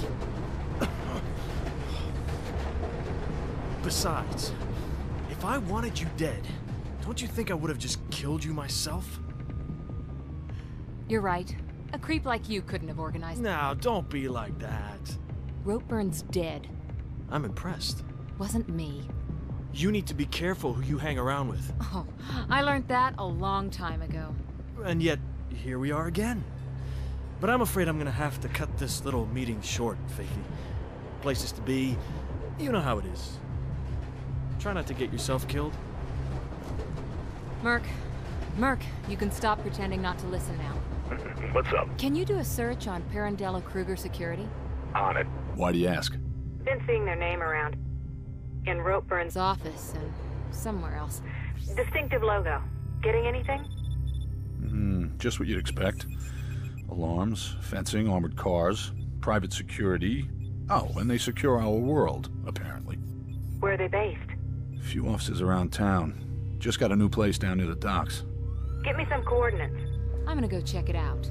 Besides, if I wanted you dead, don't you think I would have just killed you myself? You're right. A creep like you couldn't have organized. Now, don't be like that. Ropeburn's dead. I'm impressed. Wasn't me. You need to be careful who you hang around with. Oh, I learned that a long time ago. And yet, here we are again. But I'm afraid I'm gonna have to cut this little meeting short, Faithy. Places to be, you know how it is. Try not to get yourself killed. Merc, you can stop pretending not to listen now. What's up? Can you do a search on Pirandello Kruger Security? On it. Why do you ask? Been seeing their name around. In Ropeburn's office and somewhere else. Distinctive logo. Getting anything? Just what you'd expect. Alarms, fencing, armored cars, private security. Oh, and they secure our world, apparently. Where are they based? A few offices around town. Just got a new place down near the docks. Get me some coordinates. I'm gonna go check it out.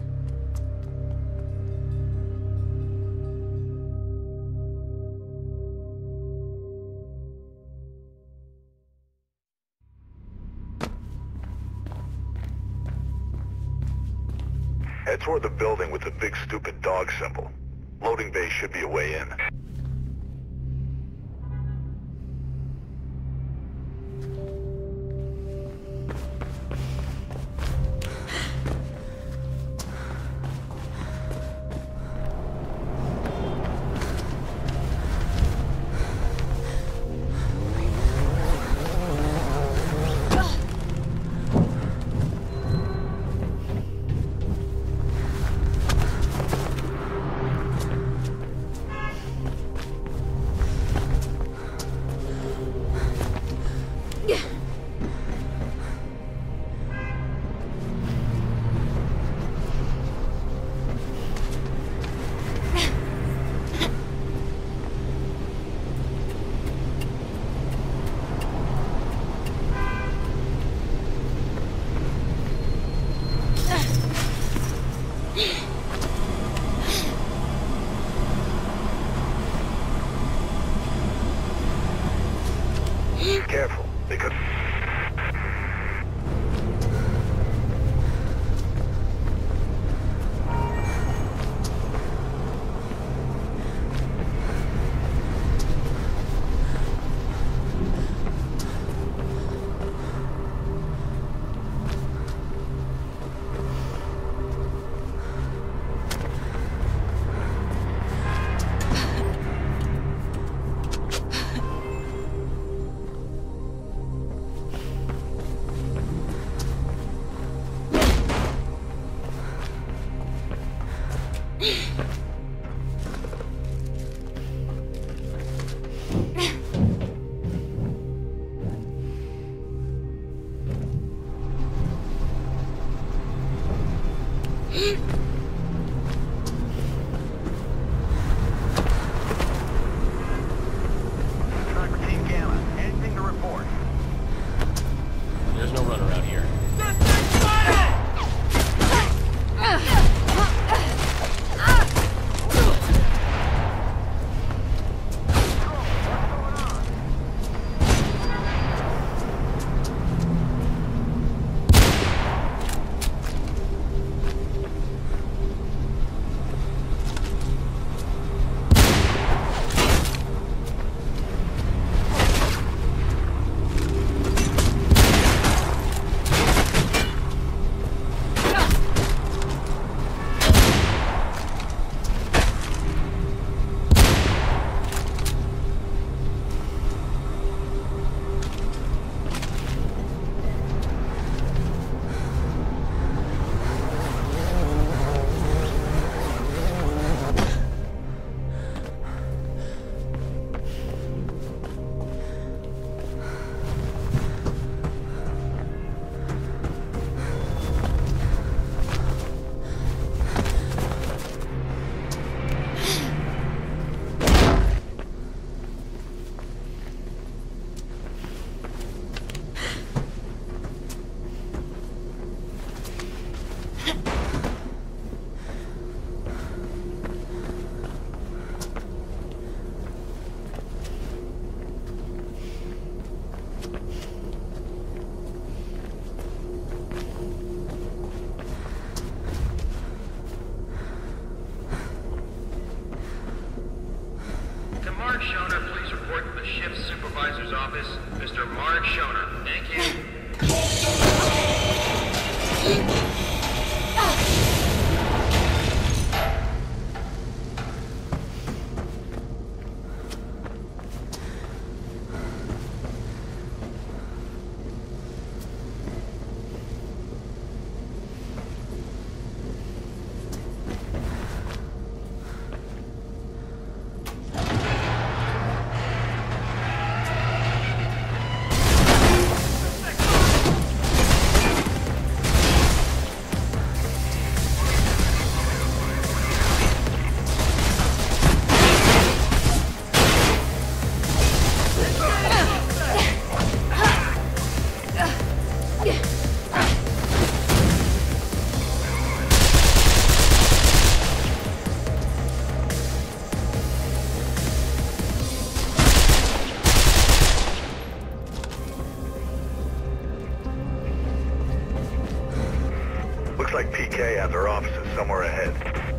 Head toward the building with the big stupid dog symbol. Loading bay should be a way in. Careful, they could... There's no run around here. Mark Schoner, please report to the ship's supervisor's office. Mr. Mark Schoner. Thank you. has our offices somewhere ahead.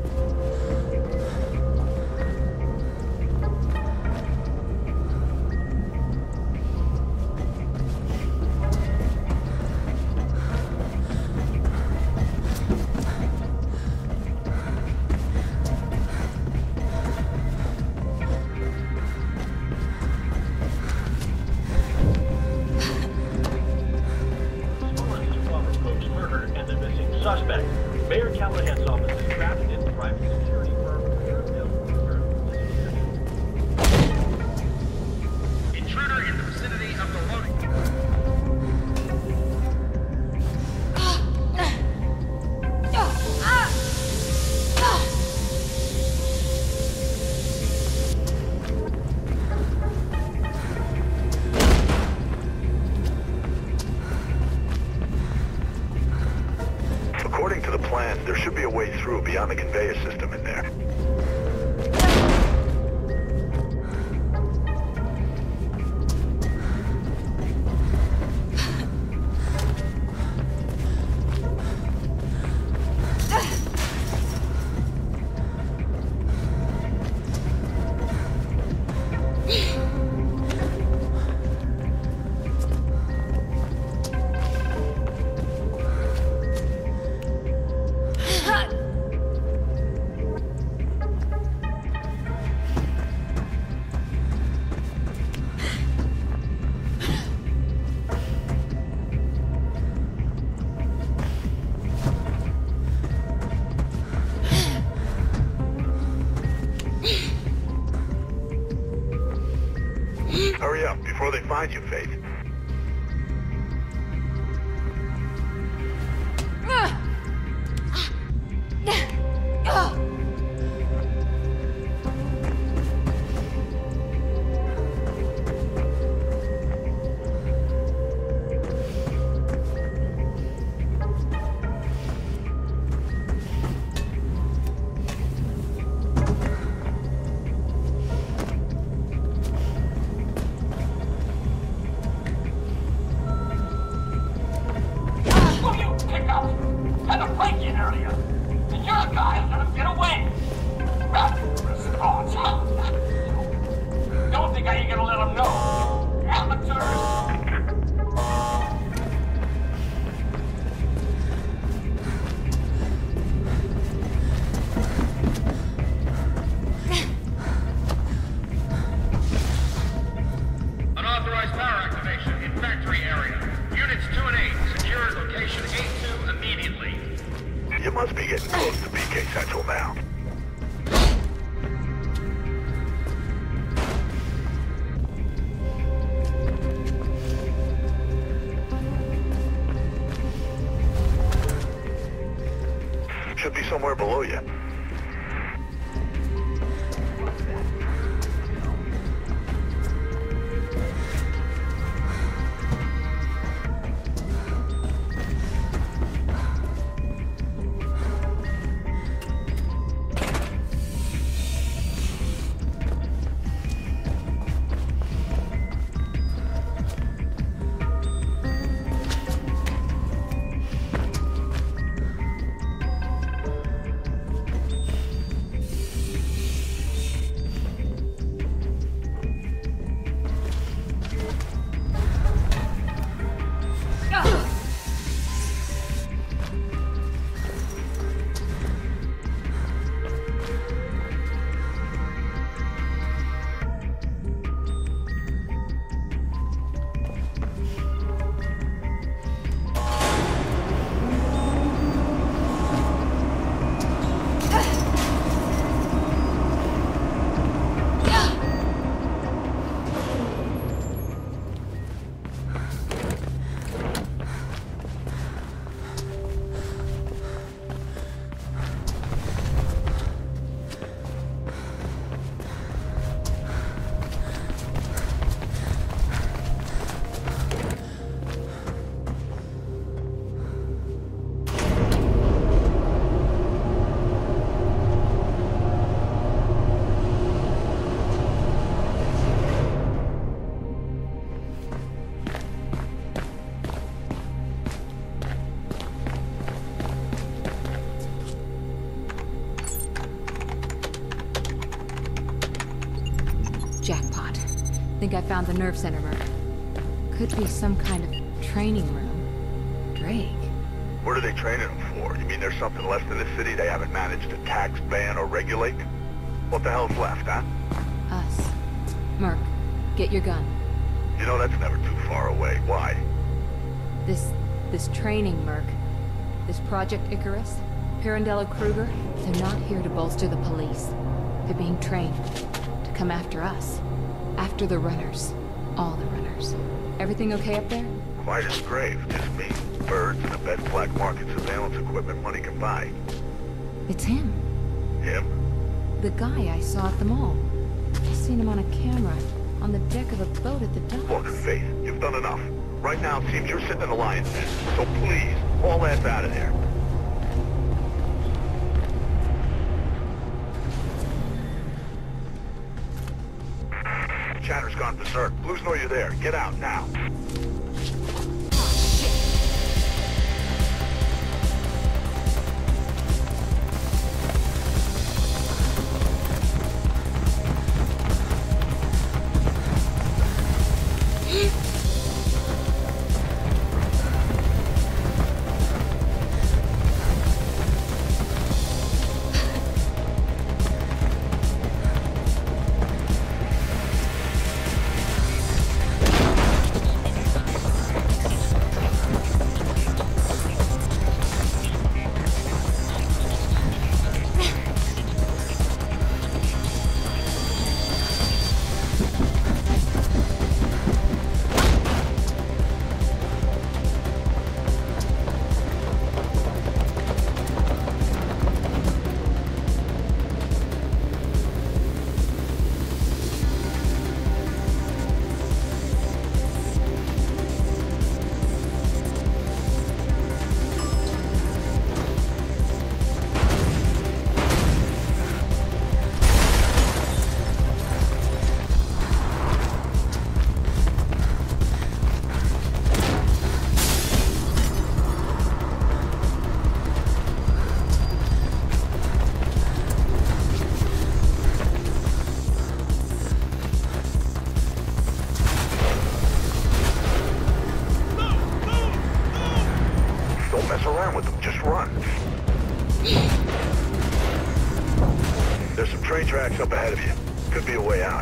Suspect. Mayor Callahan's office is trapped in the private security firm. Intruder in the vicinity of the loading. According to the plan, there should be a way through beyond the conveyor system in there. Hurry up before they find you, Faith. Unauthorized power activation in factory area. Units 2 and 8, secure location 8-2 immediately. You must be getting close to BK Central now. Should be somewhere below you. Jackpot. Think I found the nerve center, Merc. Could be some kind of training room. Drake. What are they training them for? You mean there's something left in the city they haven't managed to tax, ban, or regulate? What the hell's left, huh? Us. Merc, get your gun. You know, that's never too far away. Why? This training, Merc. This Project Icarus, Pirandello Kruger, they're not here to bolster the police. They're being trained to come after us. After the runners. All the runners. Everything okay up there? Quiet as the grave. Just me, birds, and the best black market surveillance equipment money can buy. It's him. Him? The guy I saw at the mall. I seen him on a camera, on the deck of a boat at the docks. Look, Faith, you've done enough. Right now, it seems you're sitting in the lion's den. So please, haul ass out of there. Chatter's gone berserk. Blues know you're there. Get out now. There's some train tracks up ahead of you. Could be a way out.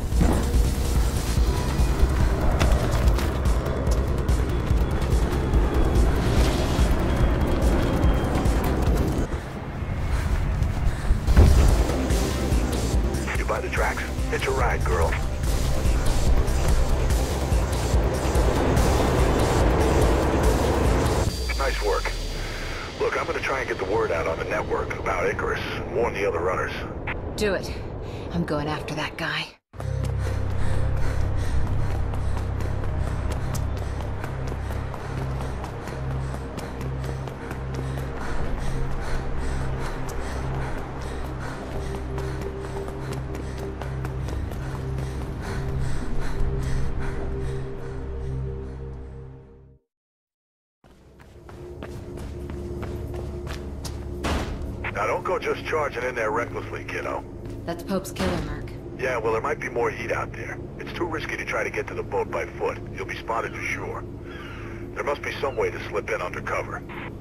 You by the tracks? Hitch a ride, girl. Nice work. Look, I'm gonna try and get the word out on the network about Icarus. Warn the other runners. Do it. I'm going after that guy. Now don't go just charging in there recklessly, kiddo. That's Pope's killer, Merc. Yeah, well, there might be more heat out there. It's too risky to try to get to the boat by foot. You'll be spotted for sure. There must be some way to slip in undercover.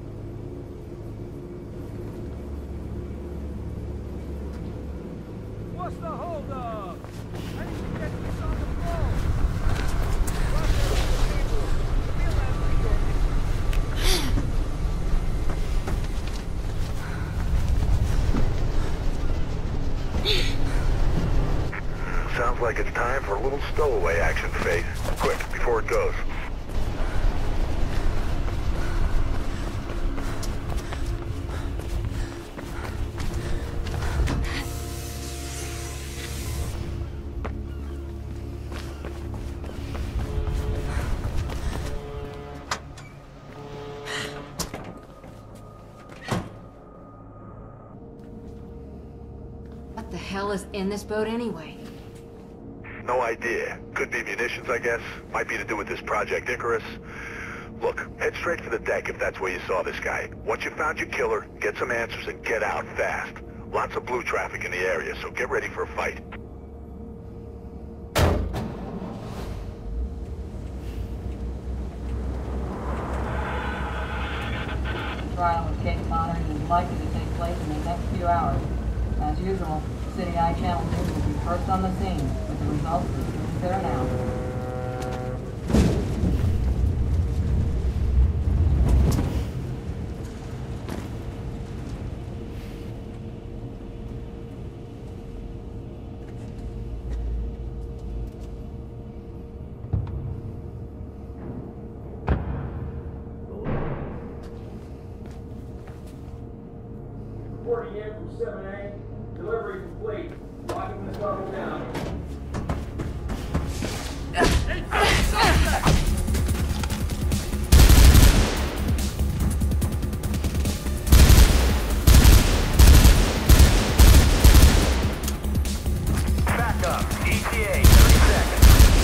What's the holdup? I need to get this on the phone. Sounds like it's time for a little stowaway action, Faith. Quick, before it goes. What the hell is in this boat anyway? No idea. Could be munitions, I guess. Might be to do with this Project Icarus. Look, head straight for the deck if that's where you saw this guy. Once you found your killer, get some answers and get out fast. Lots of blue traffic in the area, so get ready for a fight. trial of Kate Connors is likely to take place in the next few hours. As usual, City Eye Channel News will be first on the scene, with the results as soon as they're announced. Reporting in from 7A. Delivery complete. Locking this level down. Back up. ETA, 30 seconds.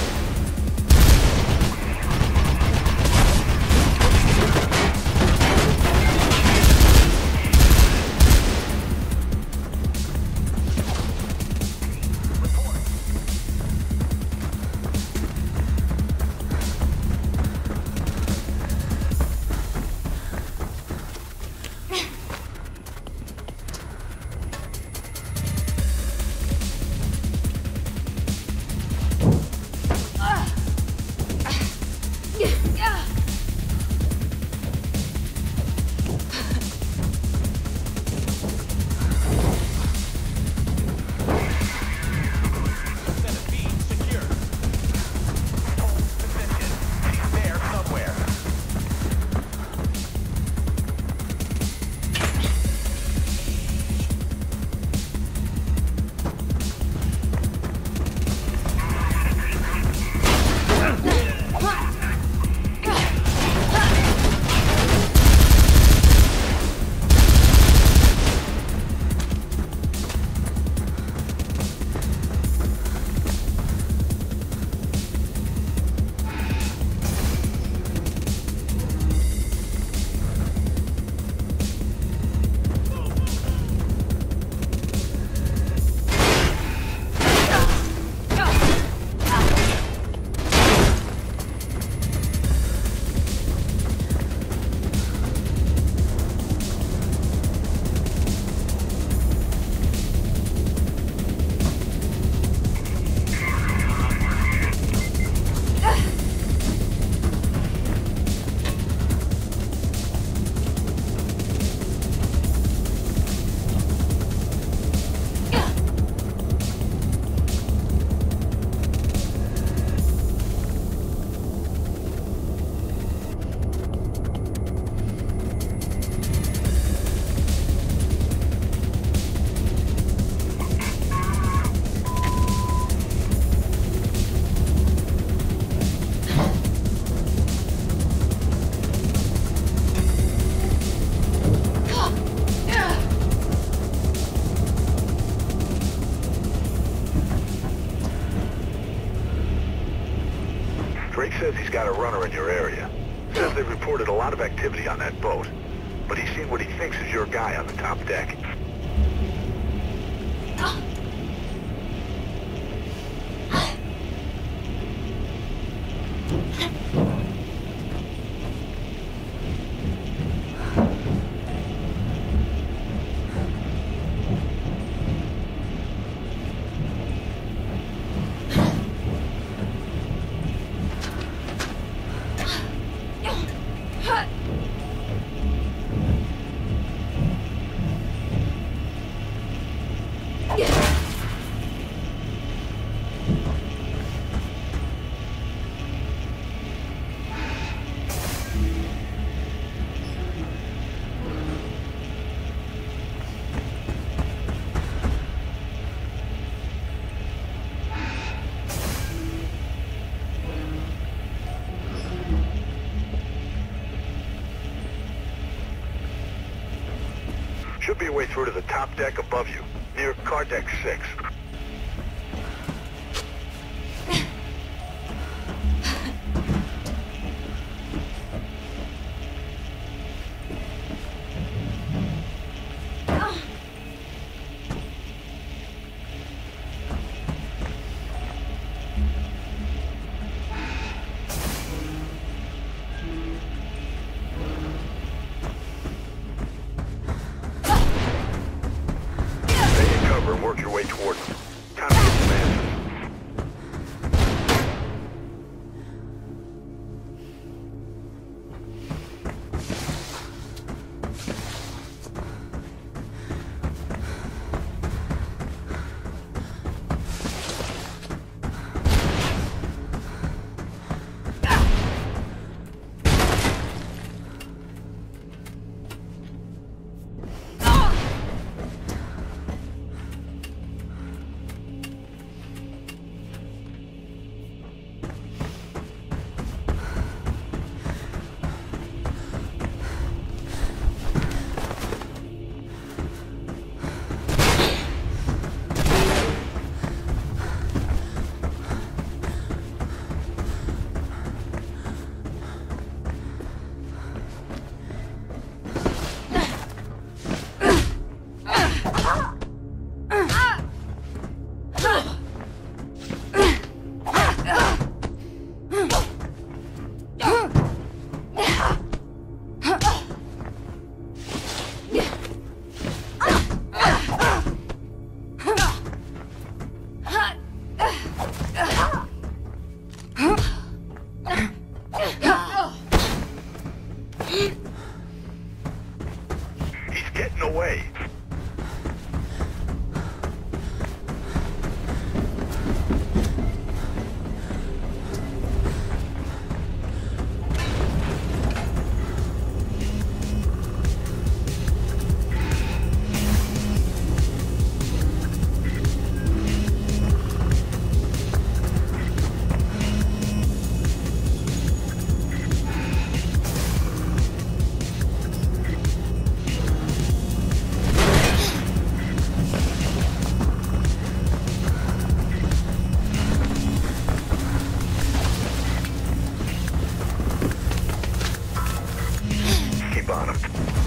Drake says he's got a runner in your area. Says they reported a lot of activity on that boat. But he's seen what he thinks is your guy on the top deck. Should be a way through to the top deck above you, near car deck 6. important. Time to get some answers. He's getting away. Keep on him.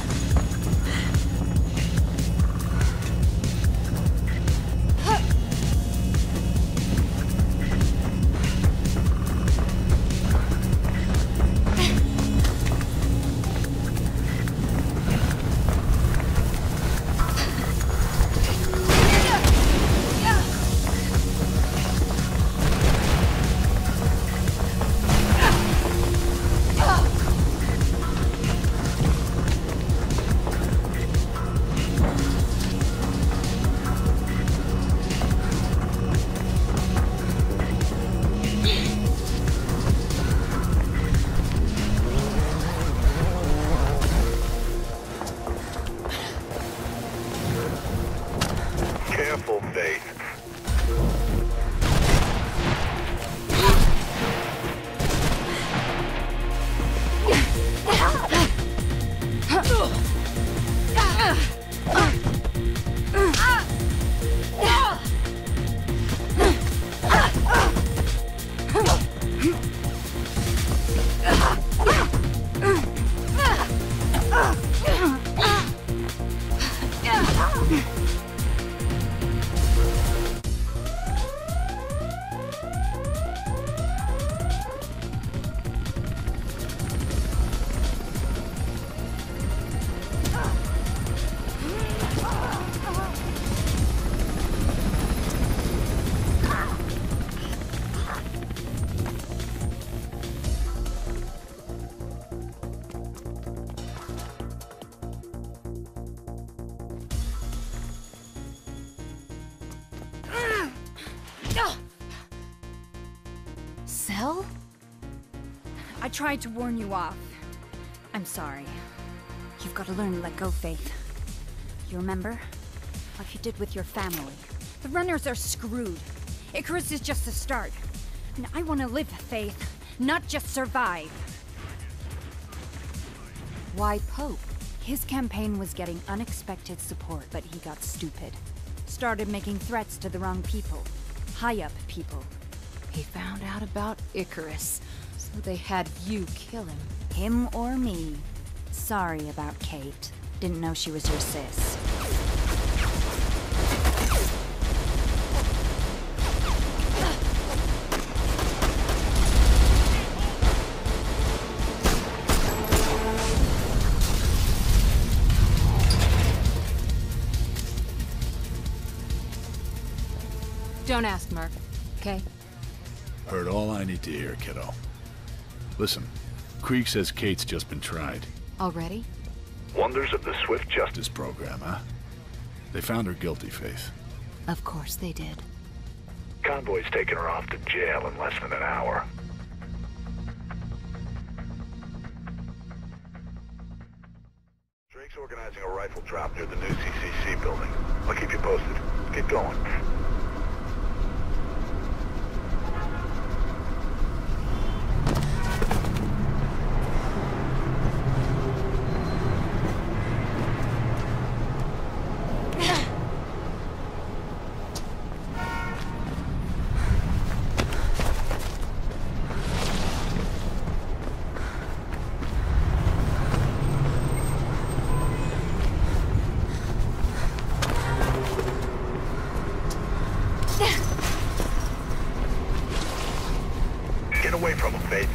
Careful, Faith. Cell? I tried to warn you off. I'm sorry. You've got to learn to let go, Faith. You remember? Like you did with your family. The runners are screwed. Icarus is just the start. And I want to live, Faith, not just survive. Why Pope? His campaign was getting unexpected support, but he got stupid. Started making threats to the wrong people. High-up people. He found out about Icarus, so they had you kill him. Him or me. Sorry about Kate. Didn't know she was your sis. Don't ask, Merc. Okay? Heard all I need to hear, kiddo. Listen, Krieg says Kate's just been tried. Already? Wonders of the Swift Justice Program, huh? They found her guilty, Faith. Of course they did. Convoy's taking her off to jail in less than an hour. Drake's organizing a rifle drop near the new CCC building. I'll keep you posted. Keep going. Get away from him, Faith.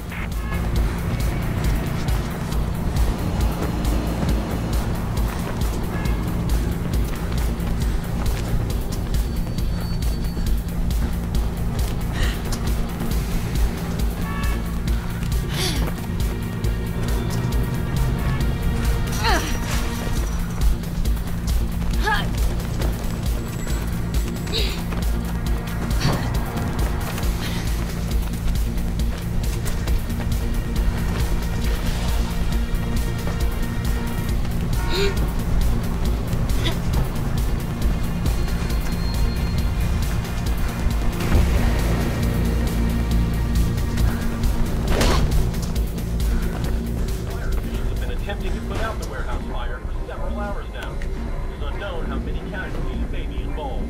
Attempting to put out the warehouse fire for several hours now. It is unknown how many casualties may be involved.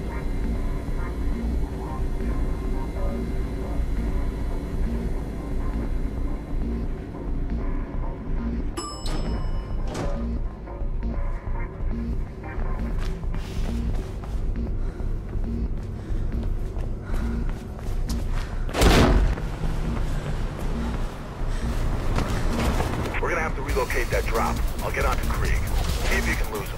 We're gonna have to relocate that drop. I'll get onto Krieg. See if you can lose him.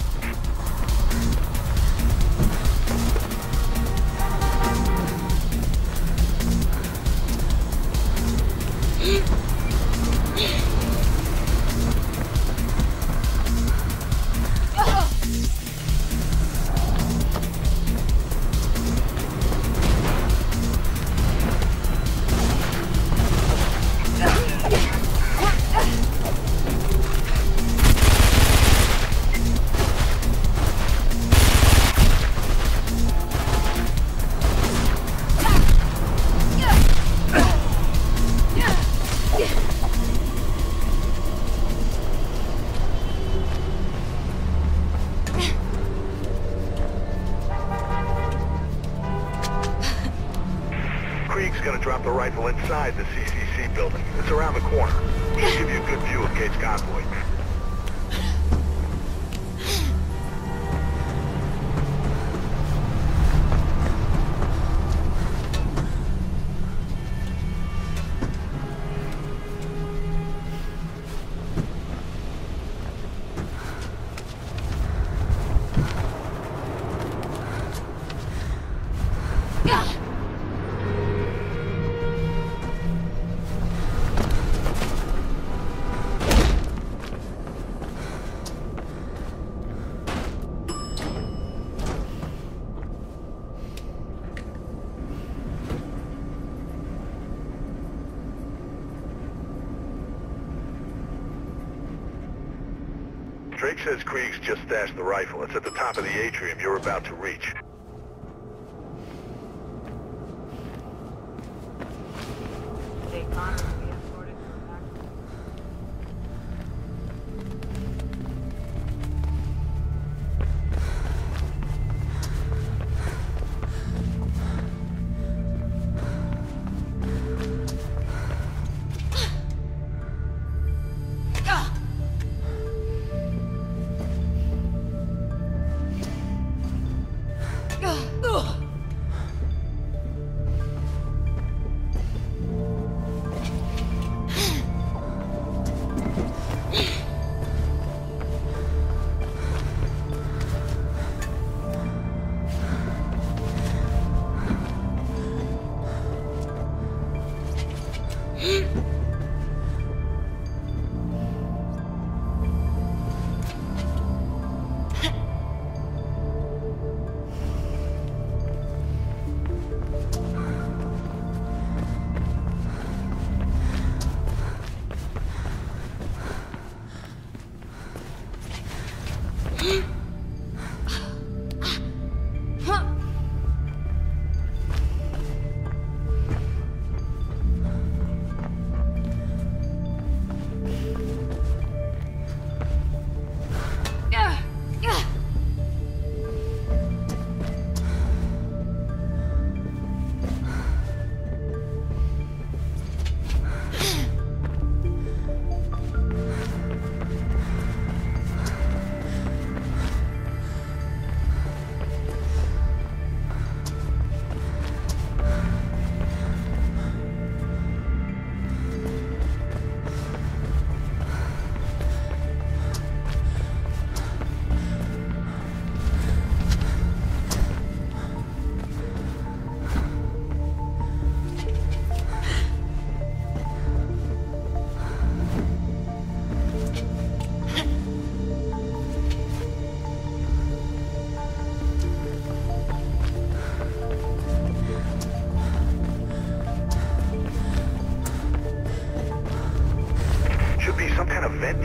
Krieg's gonna drop the rifle inside the CCC building. It's around the corner. Should give you a good view of Kate's convoy. Drake says Krieg's just stashed the rifle. It's at the top of the atrium you're about to reach.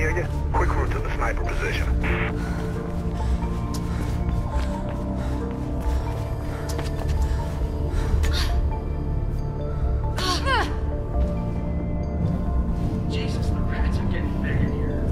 near you? Quick route to the sniper position. Jesus, the rats are getting big in here.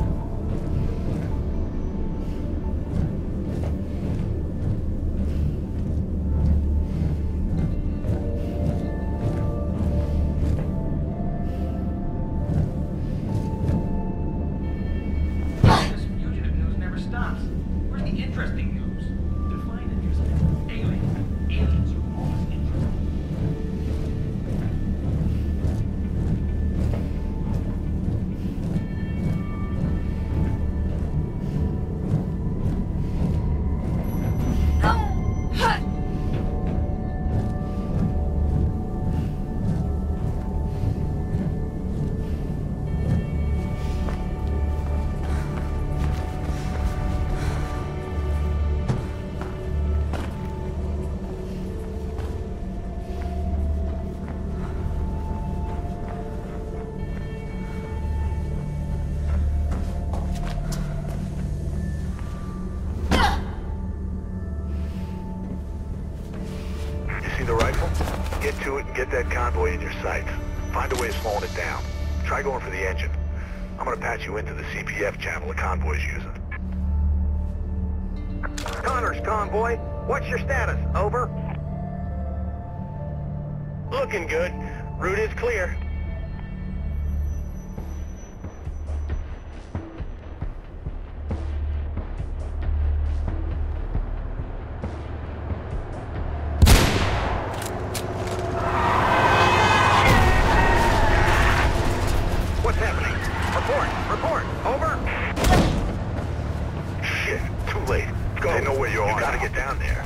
This fugitive news never stops. Where's the interesting news? Define interesting. Aliens. Aliens are always interesting. You see the rifle? Get to it and get that convoy in your sights. Find a way of slowing it down. Try going for the engine. I'm gonna patch you into the CPF channel the convoy's using. Connors convoy, what's your status? Over. Looking good. Route is clear. What's happening? Report. Over. Shit, too late. Go. They know where you are. You gotta get down there.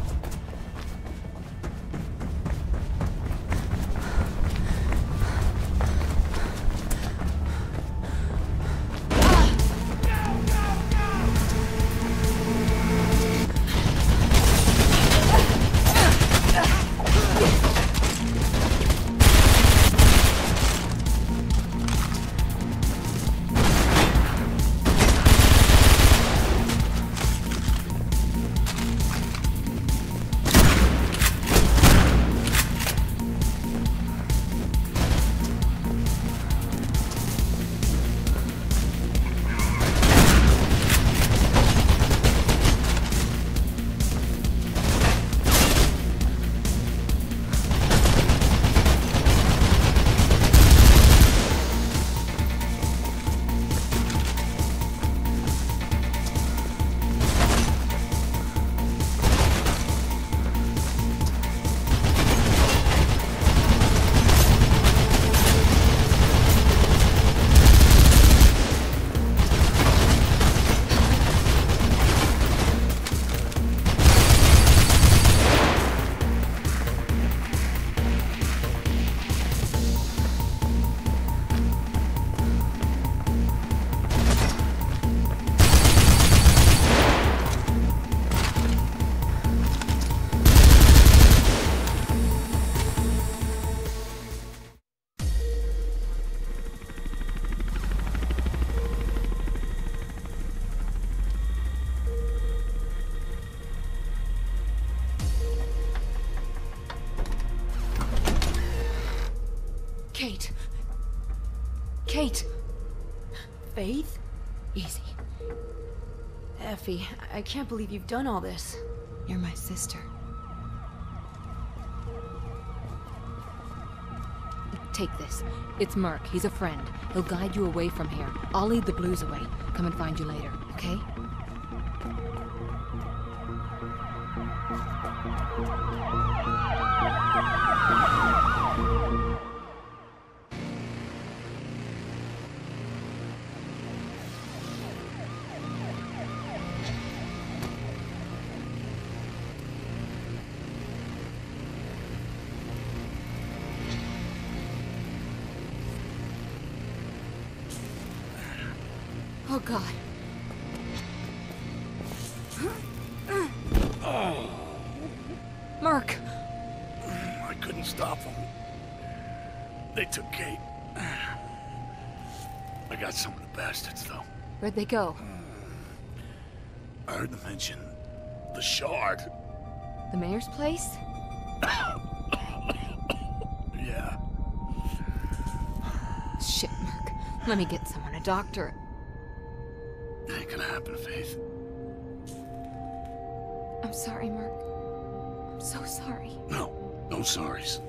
Kate! Faith? Easy. Effie, I can't believe you've done all this. You're my sister. Take this. It's Merc. He's a friend. He'll guide you away from here. I'll lead the Blues away. Come and find you later, okay? Oh, God. Merc! I couldn't stop them. They took Kate. I got some of the bastards, though. Where'd they go? I heard them mention the Shard. The mayor's place? Yeah. Shit, Mark. Let me get someone, a doctor. Ain't gonna happen, Faith. I'm sorry, Mark. I'm so sorry. No sorries.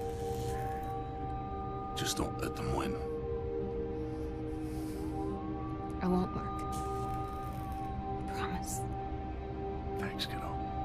Just don't let them win. I won't, Mark. Promise. Thanks, kiddo.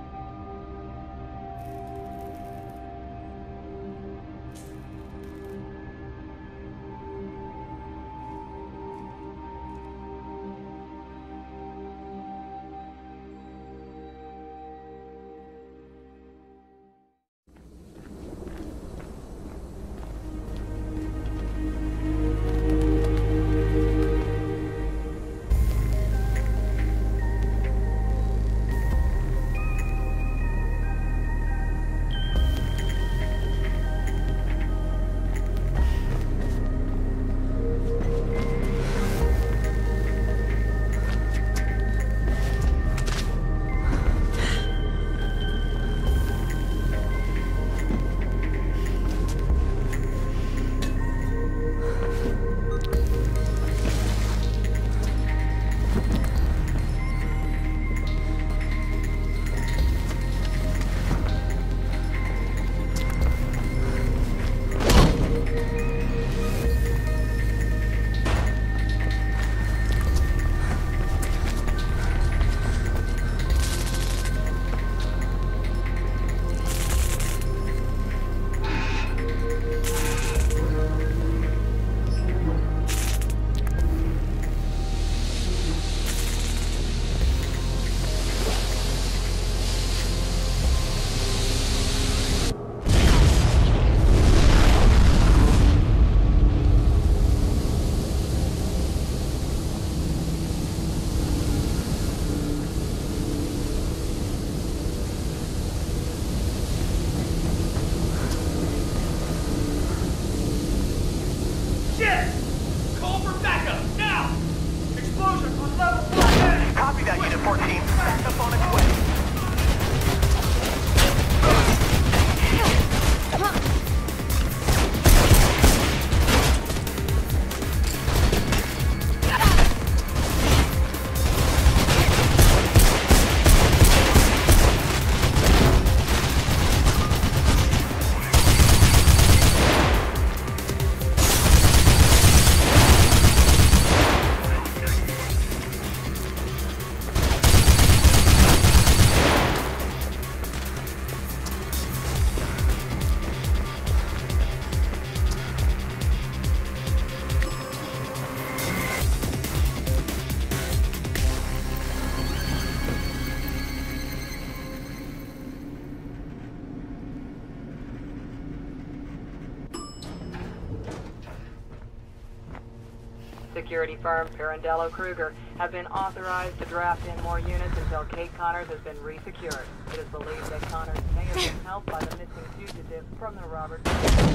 Security firm Pirandello Kruger have been authorized to draft in more units until Kate Connors has been resecured. It is believed that Connors may have been helped by the missing fugitive from the Robert.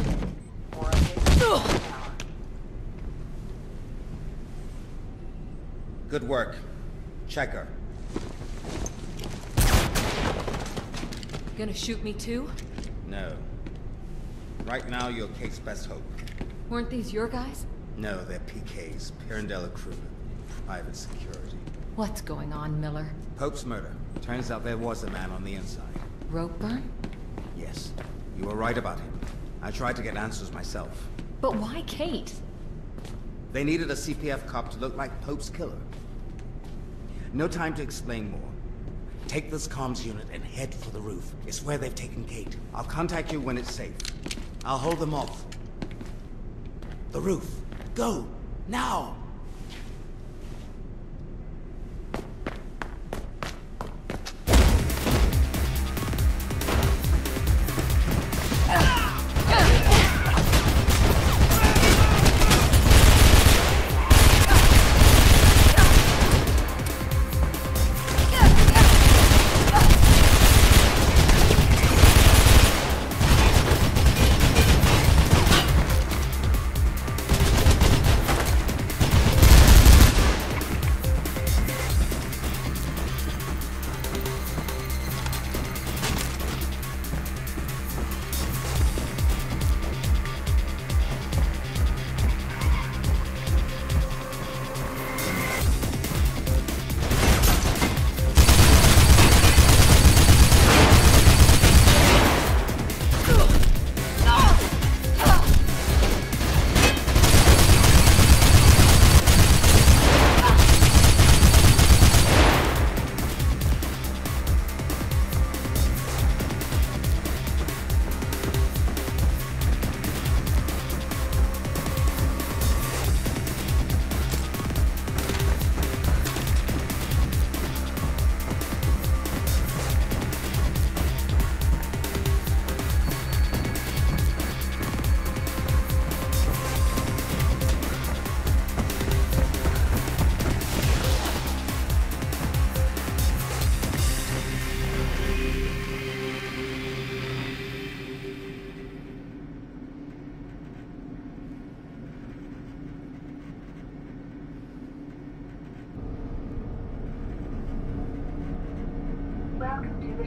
More updates. Good work. Check her. Gonna shoot me too? No. Right now, you're Kate's best hope. Weren't these your guys? No, they're PK's, Pirandello Kruger. Private security. What's going on, Miller? Pope's murder. Turns out there was a man on the inside. Rope burn? Yes. You were right about him. I tried to get answers myself. But why Kate? They needed a CPF cop to look like Pope's killer. No time to explain more. Take this comms unit and head for the roof. It's where they've taken Kate. I'll contact you when it's safe. I'll hold them off. The roof. Go! Now!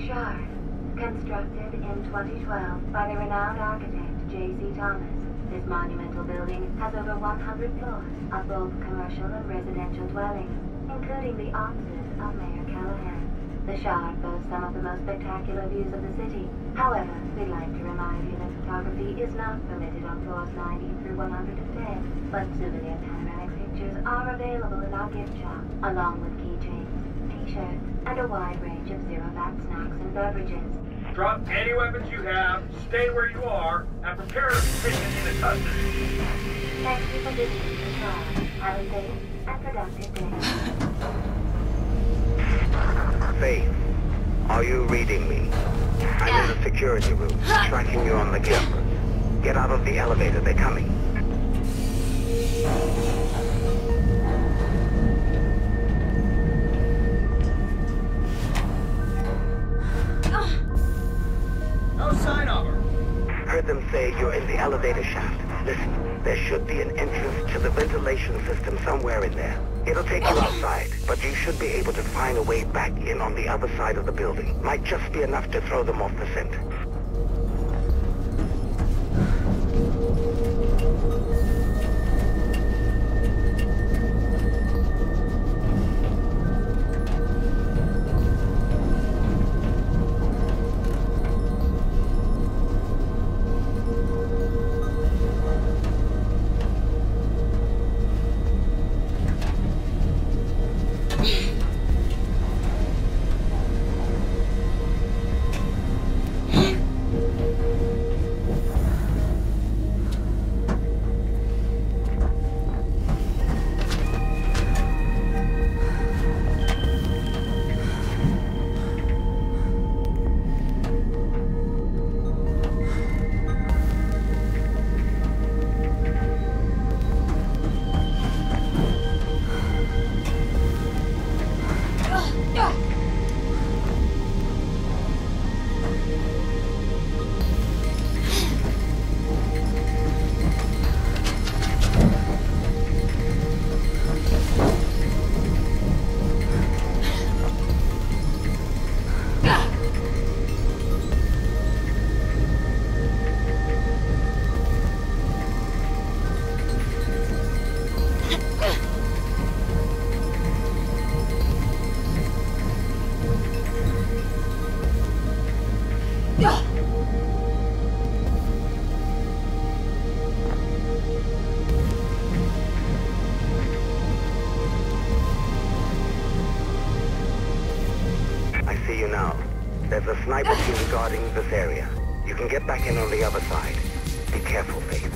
Shard, constructed in 2012 by the renowned architect J.C. Thomas. This monumental building has over 100 floors of both commercial and residential dwellings, including the offices of Mayor Callahan. The Shard boasts some of the most spectacular views of the city. However, we'd like to remind you that photography is not permitted on floors 90 through 110, but souvenir panoramic pictures are available in our gift shop, along with keychains, t-shirts, and a wide range of zero-VAT snacks and beverages. Drop any weapons you have, stay where you are, and prepare to be taken into custody. Thank you for visiting the Shard. Have a safe and productive day. Faith, are you reading me? I'm in the security room, tracking you on the cameras. Get out of the elevator, they're coming. No sign of her. Heard them say you're in the elevator shaft. Listen, there should be an entrance to the ventilation system somewhere in there. It'll take you outside, but you should be able to find a way back in on the other side of the building. Might just be enough to throw them off the scent. There's a sniper team guarding this area. You can get back in on the other side. Be careful, Faith.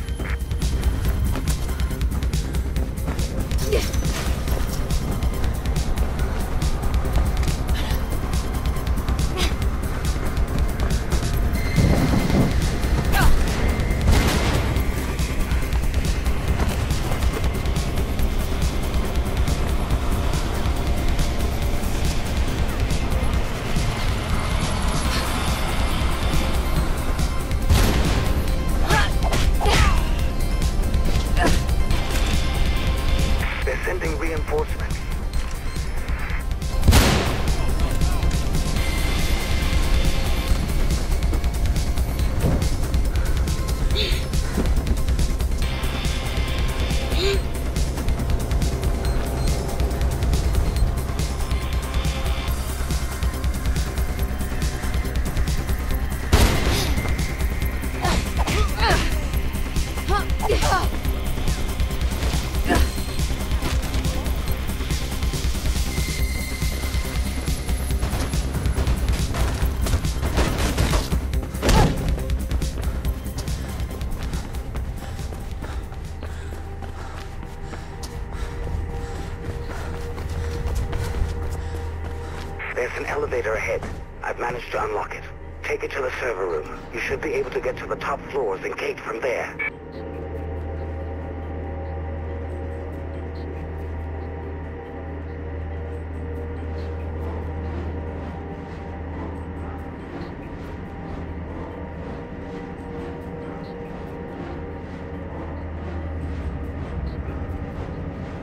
There's an elevator ahead. I've managed to unlock it. Take it to the server room. You should be able to get to the top floors and gate from there.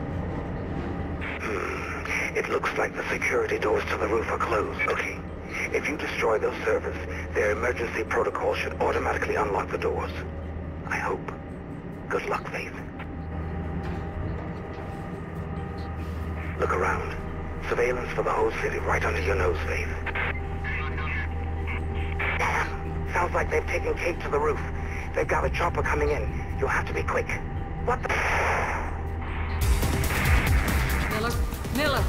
It looks like the security doors to the roof are closed. Okay. If you destroy those servers, their emergency protocol should automatically unlock the doors. I hope. Good luck, Faith. Look around. Surveillance for the whole city right under your nose, Faith. Damn. Sounds like they've taken Kate to the roof. They've got a chopper coming in. You'll have to be quick. What the... Miller? Miller!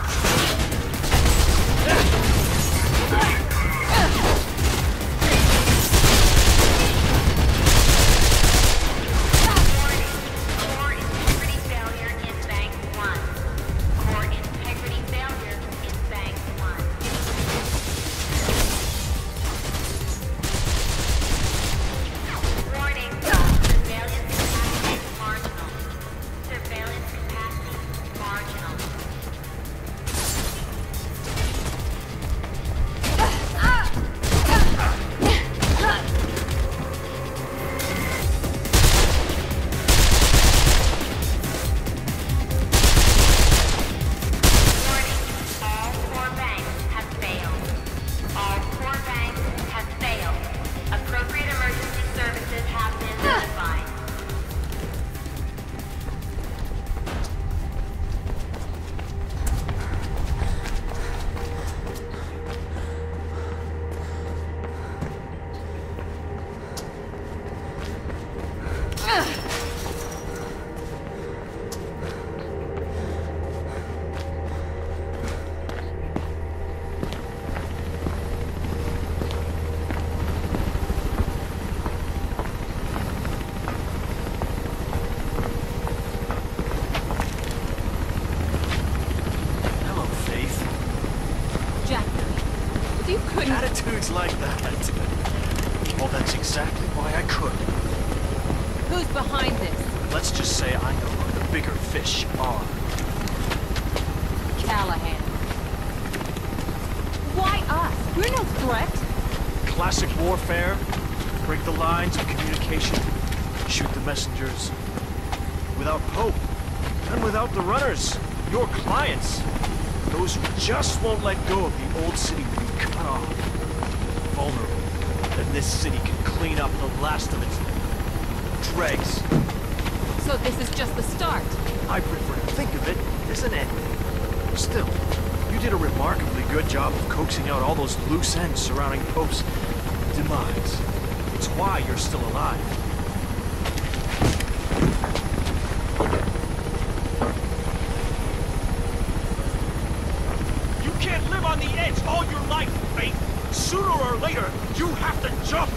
Attitudes like that. Well, that's exactly why I could. Who's behind this? Let's just say I know who the bigger fish are. Callahan. Why us? We're no threat. Classic warfare. Break the lines of communication. Shoot the messengers. Without Pope. And without the runners. Your clients. Those who just won't let go of the old city will be cut off. Vulnerable. Then this city can clean up the last of its dregs. So this is just the start? I prefer to think of it as an end. Still, you did a remarkably good job of coaxing out all those loose ends surrounding Pope's demise. It's why you're still alive. You can't live on the edge all your life, Faith. Sooner or later, you have to jump.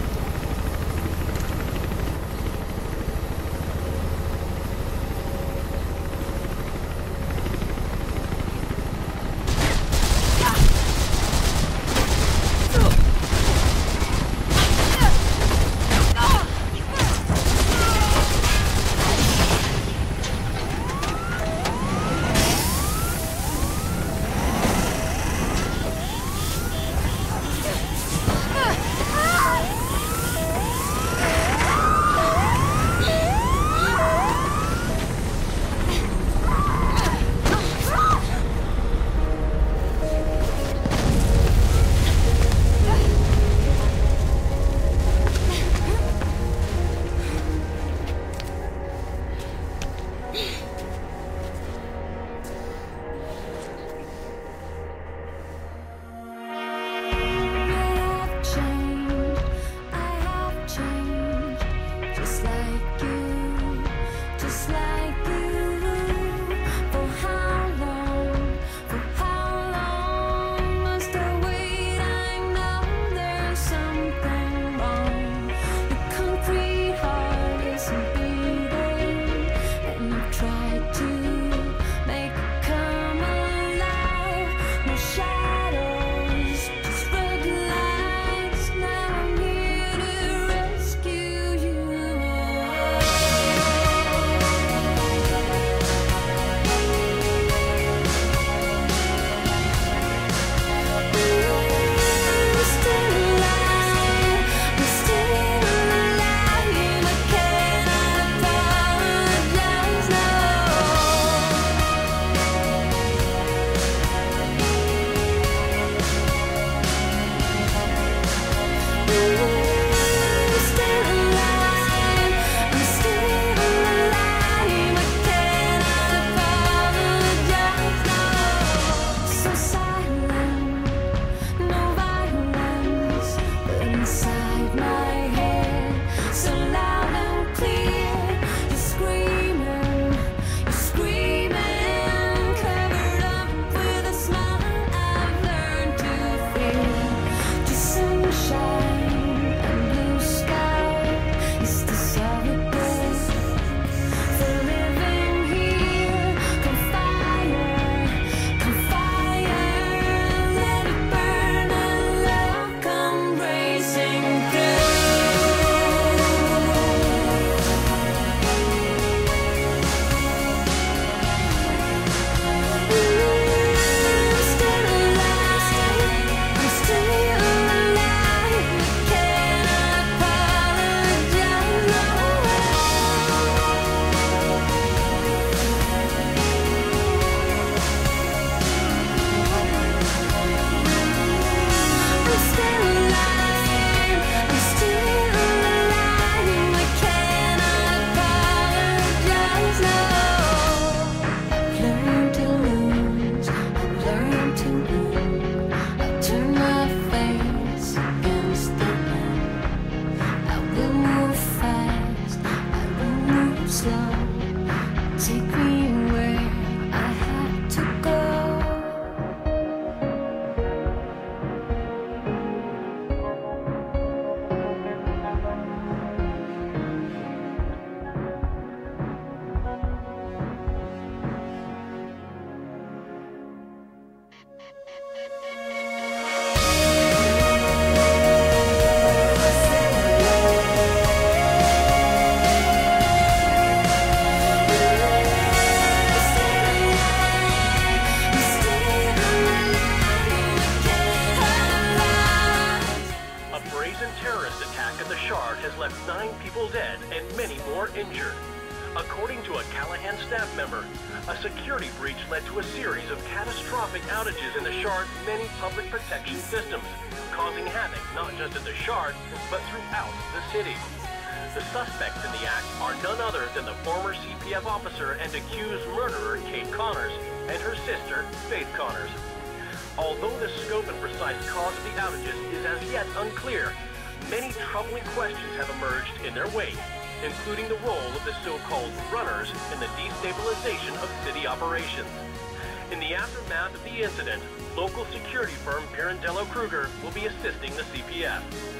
has left 9 people dead and many more injured. According to a Callahan staff member, a security breach led to a series of catastrophic outages in the Shard's many public protection systems, causing havoc not just at the Shard, but throughout the city. The suspects in the act are none other than the former CPF officer and accused murderer Kate Connors and her sister, Faith Connors. Although the scope and precise cause of the outages is as yet unclear, many troubling questions have emerged in their wake, including the role of the so-called runners in the destabilization of city operations. In the aftermath of the incident, local security firm Pirandello Kruger will be assisting the CPF.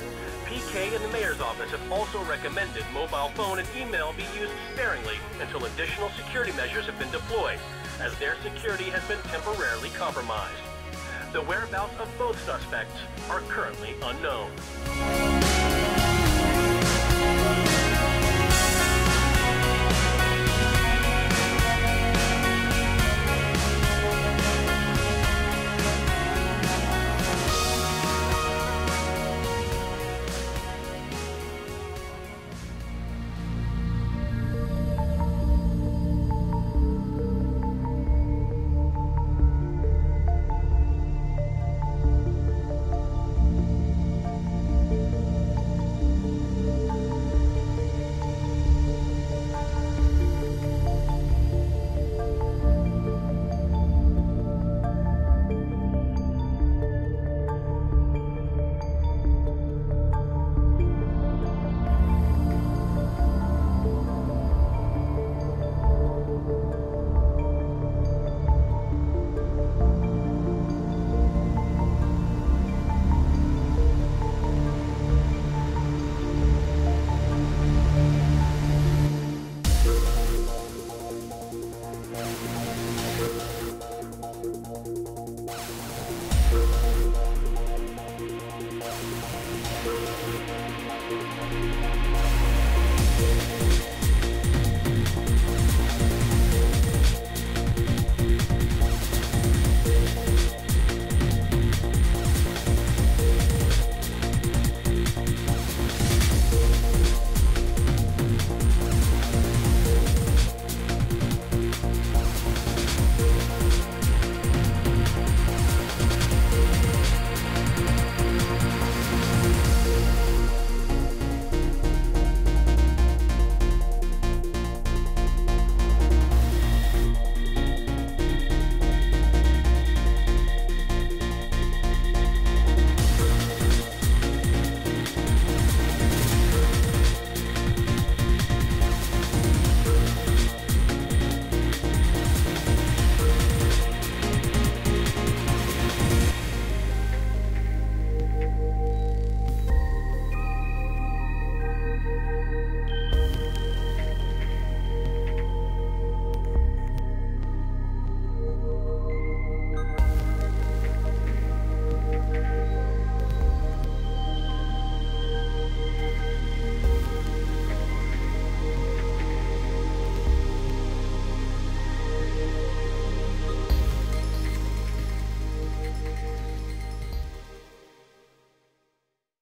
PK and the mayor's office have also recommended mobile phone and email be used sparingly until additional security measures have been deployed, as their security has been temporarily compromised. The whereabouts of both suspects are currently unknown.